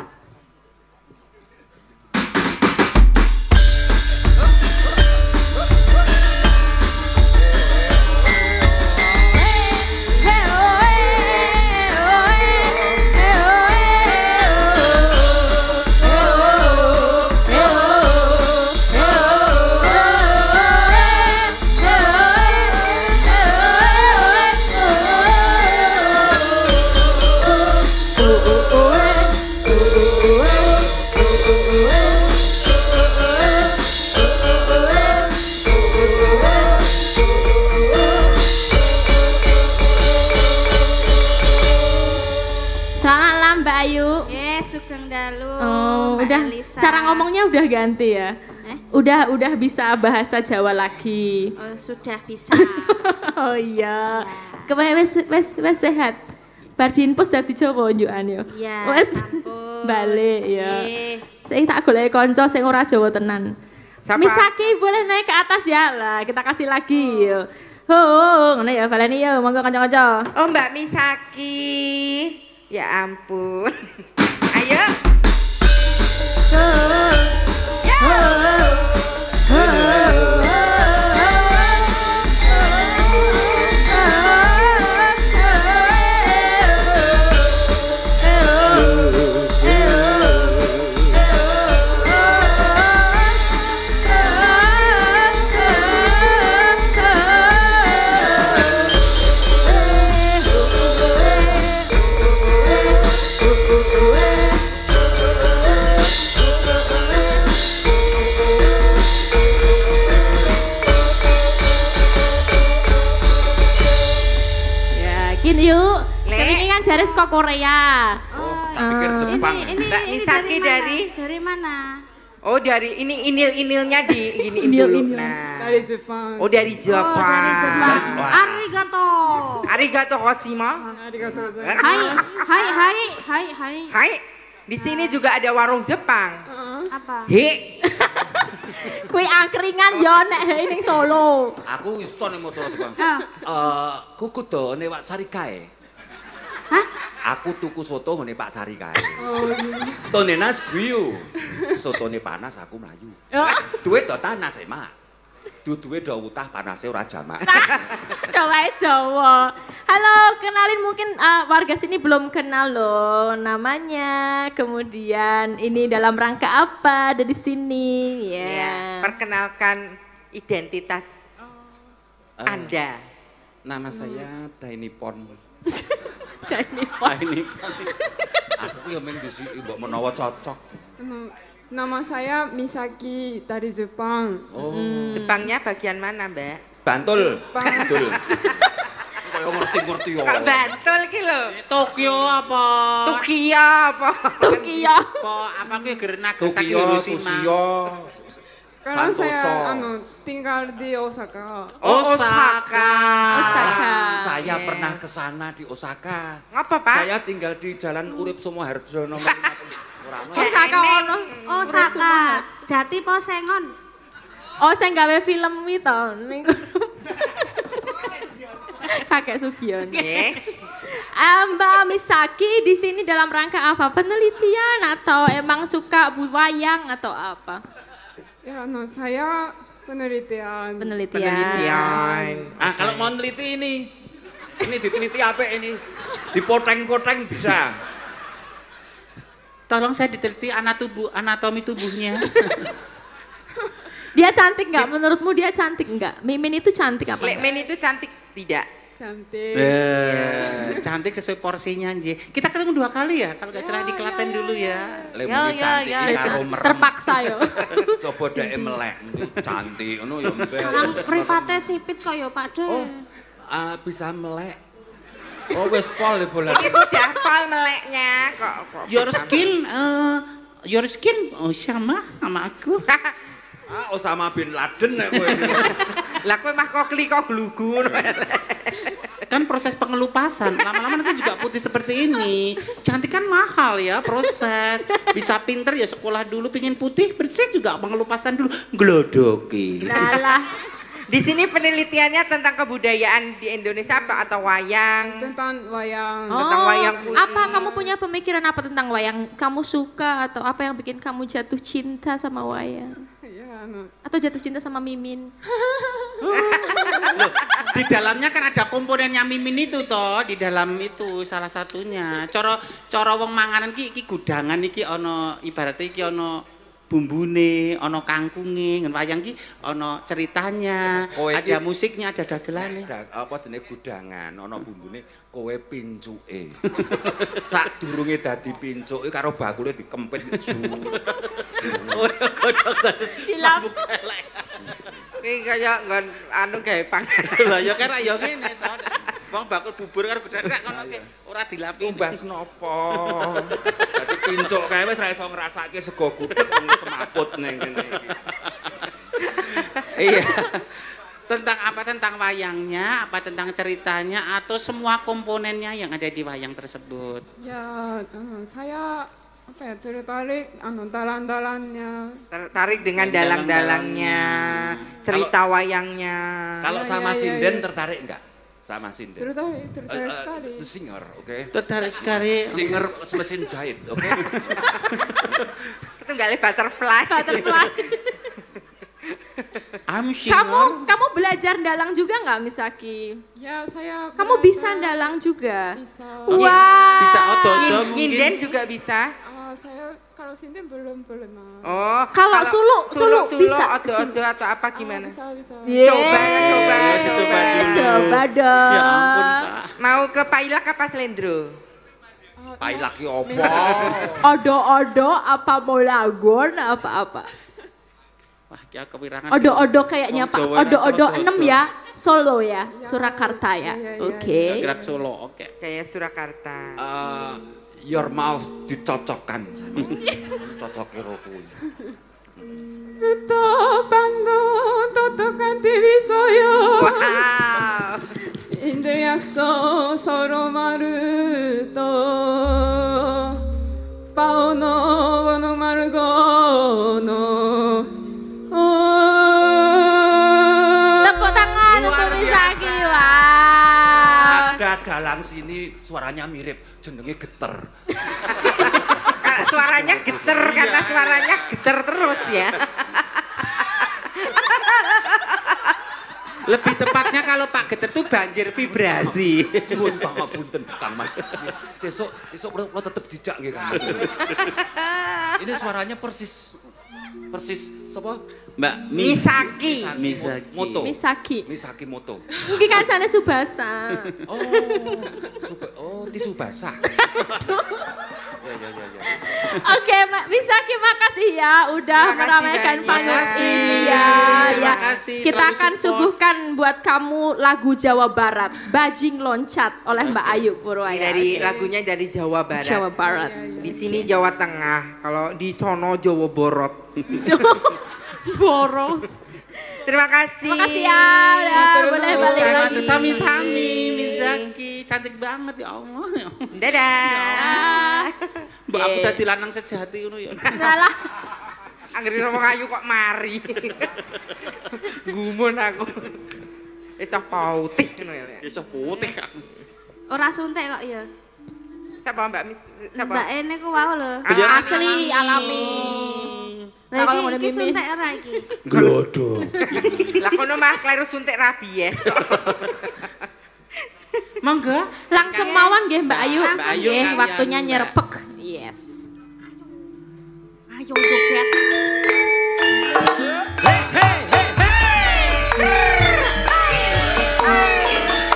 Sugeng Dalu. Oh, Mbak udah Elisa. cara ngomongnya udah ganti ya. Eh? Udah udah bisa bahasa Jawa lagi. Oh, sudah bisa. Oh iya. Kewe wis wis wis sehat. Bar diinpus dadi Jawa njukan yo. Iya, Wis sampun. balik ya. Nggih. Sing tak goleki kanca sing ora Jawa tenan. Siapa? Misaki boleh naik ke atas ya lah, kita kasih lagi yo. Ho, ngono ya baleni yo, monggo kanca-kanca. Oh, Mbak Misaki. Ya ampun. Ayo. Yuk, Le. ini kan jari saka Korea. Oh, tak pikir Jepang. Ini, ini, Mbak ini Misaki dari dari? mana? Dari mana? Oh, dari ini inil-inilnya di giniin Inil, dulu. inil. Nah. Dari Jepang. Oh, dari Jepang. Oh, dari Jepang. Wah. Arigato. Arigato gozaimasu. Arigatou gozaimasu. Hai, hai, hai, hai, hai. Hai. Di sini juga ada warung Jepang. Apa? He. Kui angkringan yo nek ning Solo. Aku iso nek motor Jepang. Ah. Eh, kuku do nek Pak Sari kae. Hah? Aku tuku soto ngene Pak Sari kae. Oh iya. Tone nas guyu. Sotone panas aku mlayu. Duit do tanas emak. Duduhe do utah panase ora jamak. Doae Jawa. Halo, kenalin mungkin uh, warga sini belum kenal loh namanya. Kemudian ini dalam rangka apa ada di sini? Ya. Ya, perkenalkan identitas Eh, Anda. Nama saya Daini Pon. Daini Wah ini Aku ya mung disi mbok menawa cocok. Anu, nama saya Misaki dari Jepang. Oh, Jepangnya bagian mana, Mbak? Bantul. Bantul. Kayak ngerti-ngerti yo. Kok Bantul ki lho? Tokyo apa? Tokyo apa? Tokyo. Apa apa kuwi ger Nagasaki Tokyo, Hiroshima. Tokyo. Sekarang Santoso. saya anu, tinggal di Osaka. Oh, Osaka. Osaka. Saya Yes. pernah ke sana di Osaka. Ngapa, Pak? Saya tinggal di Jalan Urip Sumoharjo nomor lima puluh. Ora ono. Osaka ono. Osaka. Jati Posengon. Oh, saya gawe film itu. Ning Kakek Sugion. Yes. Ah, Mbak Misaki di sini dalam rangka apa? Penelitian atau emang suka wayang atau apa? Ya, anu, saya penelitian. Penelitian. Penelitian. Ah, kalau mau neliti ini. Ini diteliti apa ini? Dipoteng-poteng bisa. Tolong saya diteliti anatomi anatomi tubuhnya. Dia cantik nggak? Menurutmu dia cantik nggak? Mimin itu cantik apa? Lek nggak? Men itu cantik tidak? Cantik. Eh, cantik sesuai porsinya nggih. Kita ketemu dua kali ya, kalau nggak salah di Klaten dulu ya. Lek Ya, muni ya, cantik ya, iki ya. karo merem. Terpaksa yo. Coba dhek melek cantik ngono ya mbek. Orang mripate sipit kok ya Pak De. Oh, ah, bisa melek. Oh wis pol ya bola. Ini sudah pol meleknya kok. kok Your bisa skin, eh, your skin, oh sama sama aku. Ah, Osama bin Laden nek kowe. Lah kowe mah kok kli kok glugu. Kan proses pengelupasan, lama-lama nanti juga putih seperti ini. Cantik kan mahal ya proses. Bisa pinter ya sekolah dulu, pingin putih bersih juga pengelupasan dulu. Glodoki. Nalah. Di sini penelitiannya tentang kebudayaan di Indonesia apa atau wayang? Tentang wayang. Tentang wayang kulit. Apa kamu punya pemikiran apa tentang wayang? Kamu suka atau apa yang bikin kamu jatuh cinta sama wayang? Ya, anu. Atau jatuh cinta sama Mimin? Loh, di dalamnya kan ada komponennya mimin itu toh, di dalam itu salah satunya. Coro coro wong manganan ki iki gudangan iki ono ibaratnya iki ono bumbune, ono kangkunge, ngen wayang ki ono ceritanya, Oh, iki- ada musiknya, ada dagelane. Da- apa jenenge gudangan ana bumbune kowe pincuke. Sadurunge dadi pincuke karo bakule dikempit. Oh, godhog Dilap. Ini kayak nggon anu gawe panganan. Lah ya kan ya ngene to. Wong bakul bubur karo godhog rak ngono ki ora dilapi. Tumbas napa? Dadi pincuk kae wis ra iso ngrasake sego gudeg wong semaput ning kene iki. Iya. Tentang apa? Tentang wayangnya, apa tentang ceritanya, atau semua komponennya yang ada di wayang tersebut? Ya, anu, saya apa ya tertarik anu dalang-dalangnya. Tertarik dengan Dalang-dalangnya. dalang-dalangnya, cerita wayangnya. Kalau Ya, sama ya, ya, sinden ya. tertarik enggak? Sama sinden. Tertarik, tertarik Eh, eh, sekali. singer, oke. Tertarik sekali. Singer mesin jahit, oke. Itu nggak ada butterfly. Butterfly. I'm singer. Kamu kamu belajar dalang juga nggak Misaki? Ya, saya Kamu belajar- bisa dalang juga? Bisa. Wah. Bisa odo-odo Nyin- mungkin. Nyinden juga bisa. Ah, saya kalau sinden belum pernah. Oh, Kalau suluk, suluk bisa. odo-odo atau apa gimana? Ah, bisa, bisa. Yeay. Coba, coba, Ya, coba dulu. Coba dong. Ya ampun, Pak. Mau ke Pailak apa Slendro? Ah, Tai laki opo? Odo-odo apa molagon apa-apa. Wah, kia kewirangan. Odo-odo kayaknya Wong Pak. Jawa Odo-odo rasa enam odo-odo. ya. Solo ya, Ya. Surakarta ya. Ya, ya, ya, Oke. Gerak Solo, oke. Kayak Surakarta. Eh, your mouth dicocokkan. Cocoke ro kuwi. Buto bando totokan tibisoyo. Wow. 인들 약속 서로 마르도 바오노 바노 마르고노 Tepuk tangan Luar untuk Misaki. biasa. Wah. Ada dalang sini suaranya mirip, jenenge geter. Karena suaranya geter karena suaranya geter terus ya. Lebih tepatnya kalau Pak Geter tuh banjir vibrasi. Nuwun pangapunten Kang Mas. Sesuk sesuk kula kula tetep dijak nggih Kang Mas. Ini suaranya persis persis sapa? Mbak Misaki. Misaki. Moto. Misaki. Misaki Moto. Mungkin kancane Subasa. Oh, suba, oh tisu basah. Ya ya ya ya. Oke, Mbak Misaki makasih ya udah Terima kasih meramaikan banyak. panggung Makasih. ini ya. Terima Ya, kasih, kita selalu akan support. suguhkan buat kamu lagu Jawa Barat, Bajing Loncat oleh Mbak Ayu Purwaya. Dari lagunya dari Jawa Barat. Jawa Barat. Di sini Jawa Tengah. Kalau di sono Jawa Borot. Jawa Borong. Terima kasih. Makasih ya. Ya, Terus, boleh terus. balik Sama- lagi. Sami-sami Misaki, cantik banget ya Allah. Dadah. Mbak aku tadi lanang sejati ngono ya. Salah. Anggere ngomong ayu kok mari. Gumun aku. Esok putih ngono ya. Iso putih aku. Ora suntik kok ya. Siapa Mbak Mis? Siapa? Mbak Ene ku wau lho. Asli alami. Lah Kalau iki ngene iki mimis. suntik ora iki. Glodok. Lah kono Mas kleru suntik rabies kok. Monggo. Langsung mawon nggih Mbak Ayu. Mbak Ayu Nggih, kalian, waktunya Mbak. nyerepek. Yes. Ayo joget. Hey hey hey hey.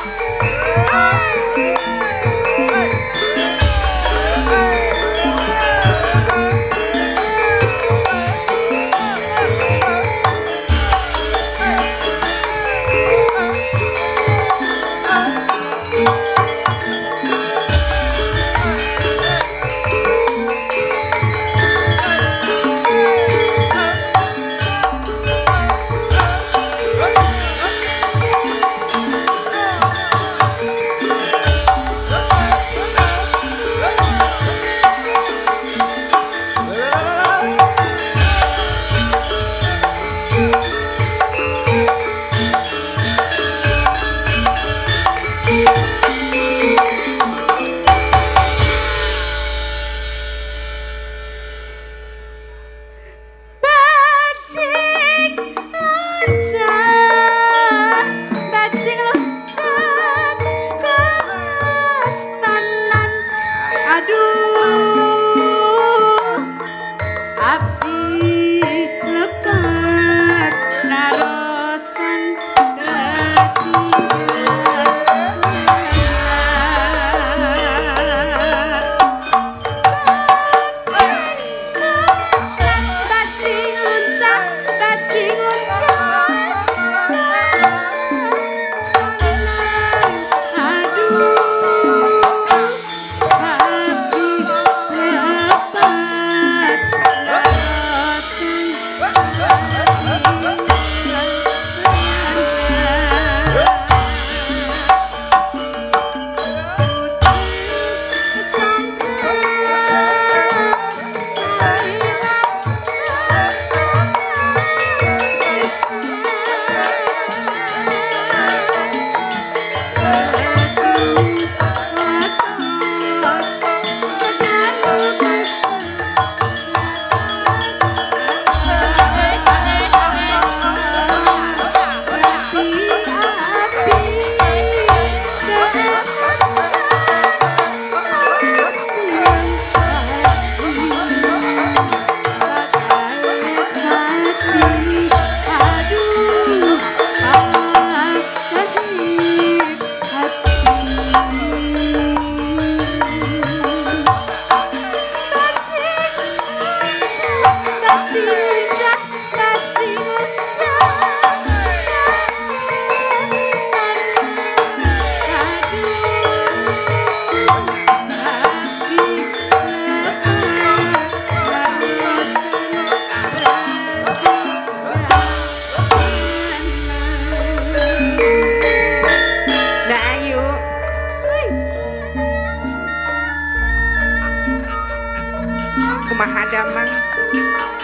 Mahadamang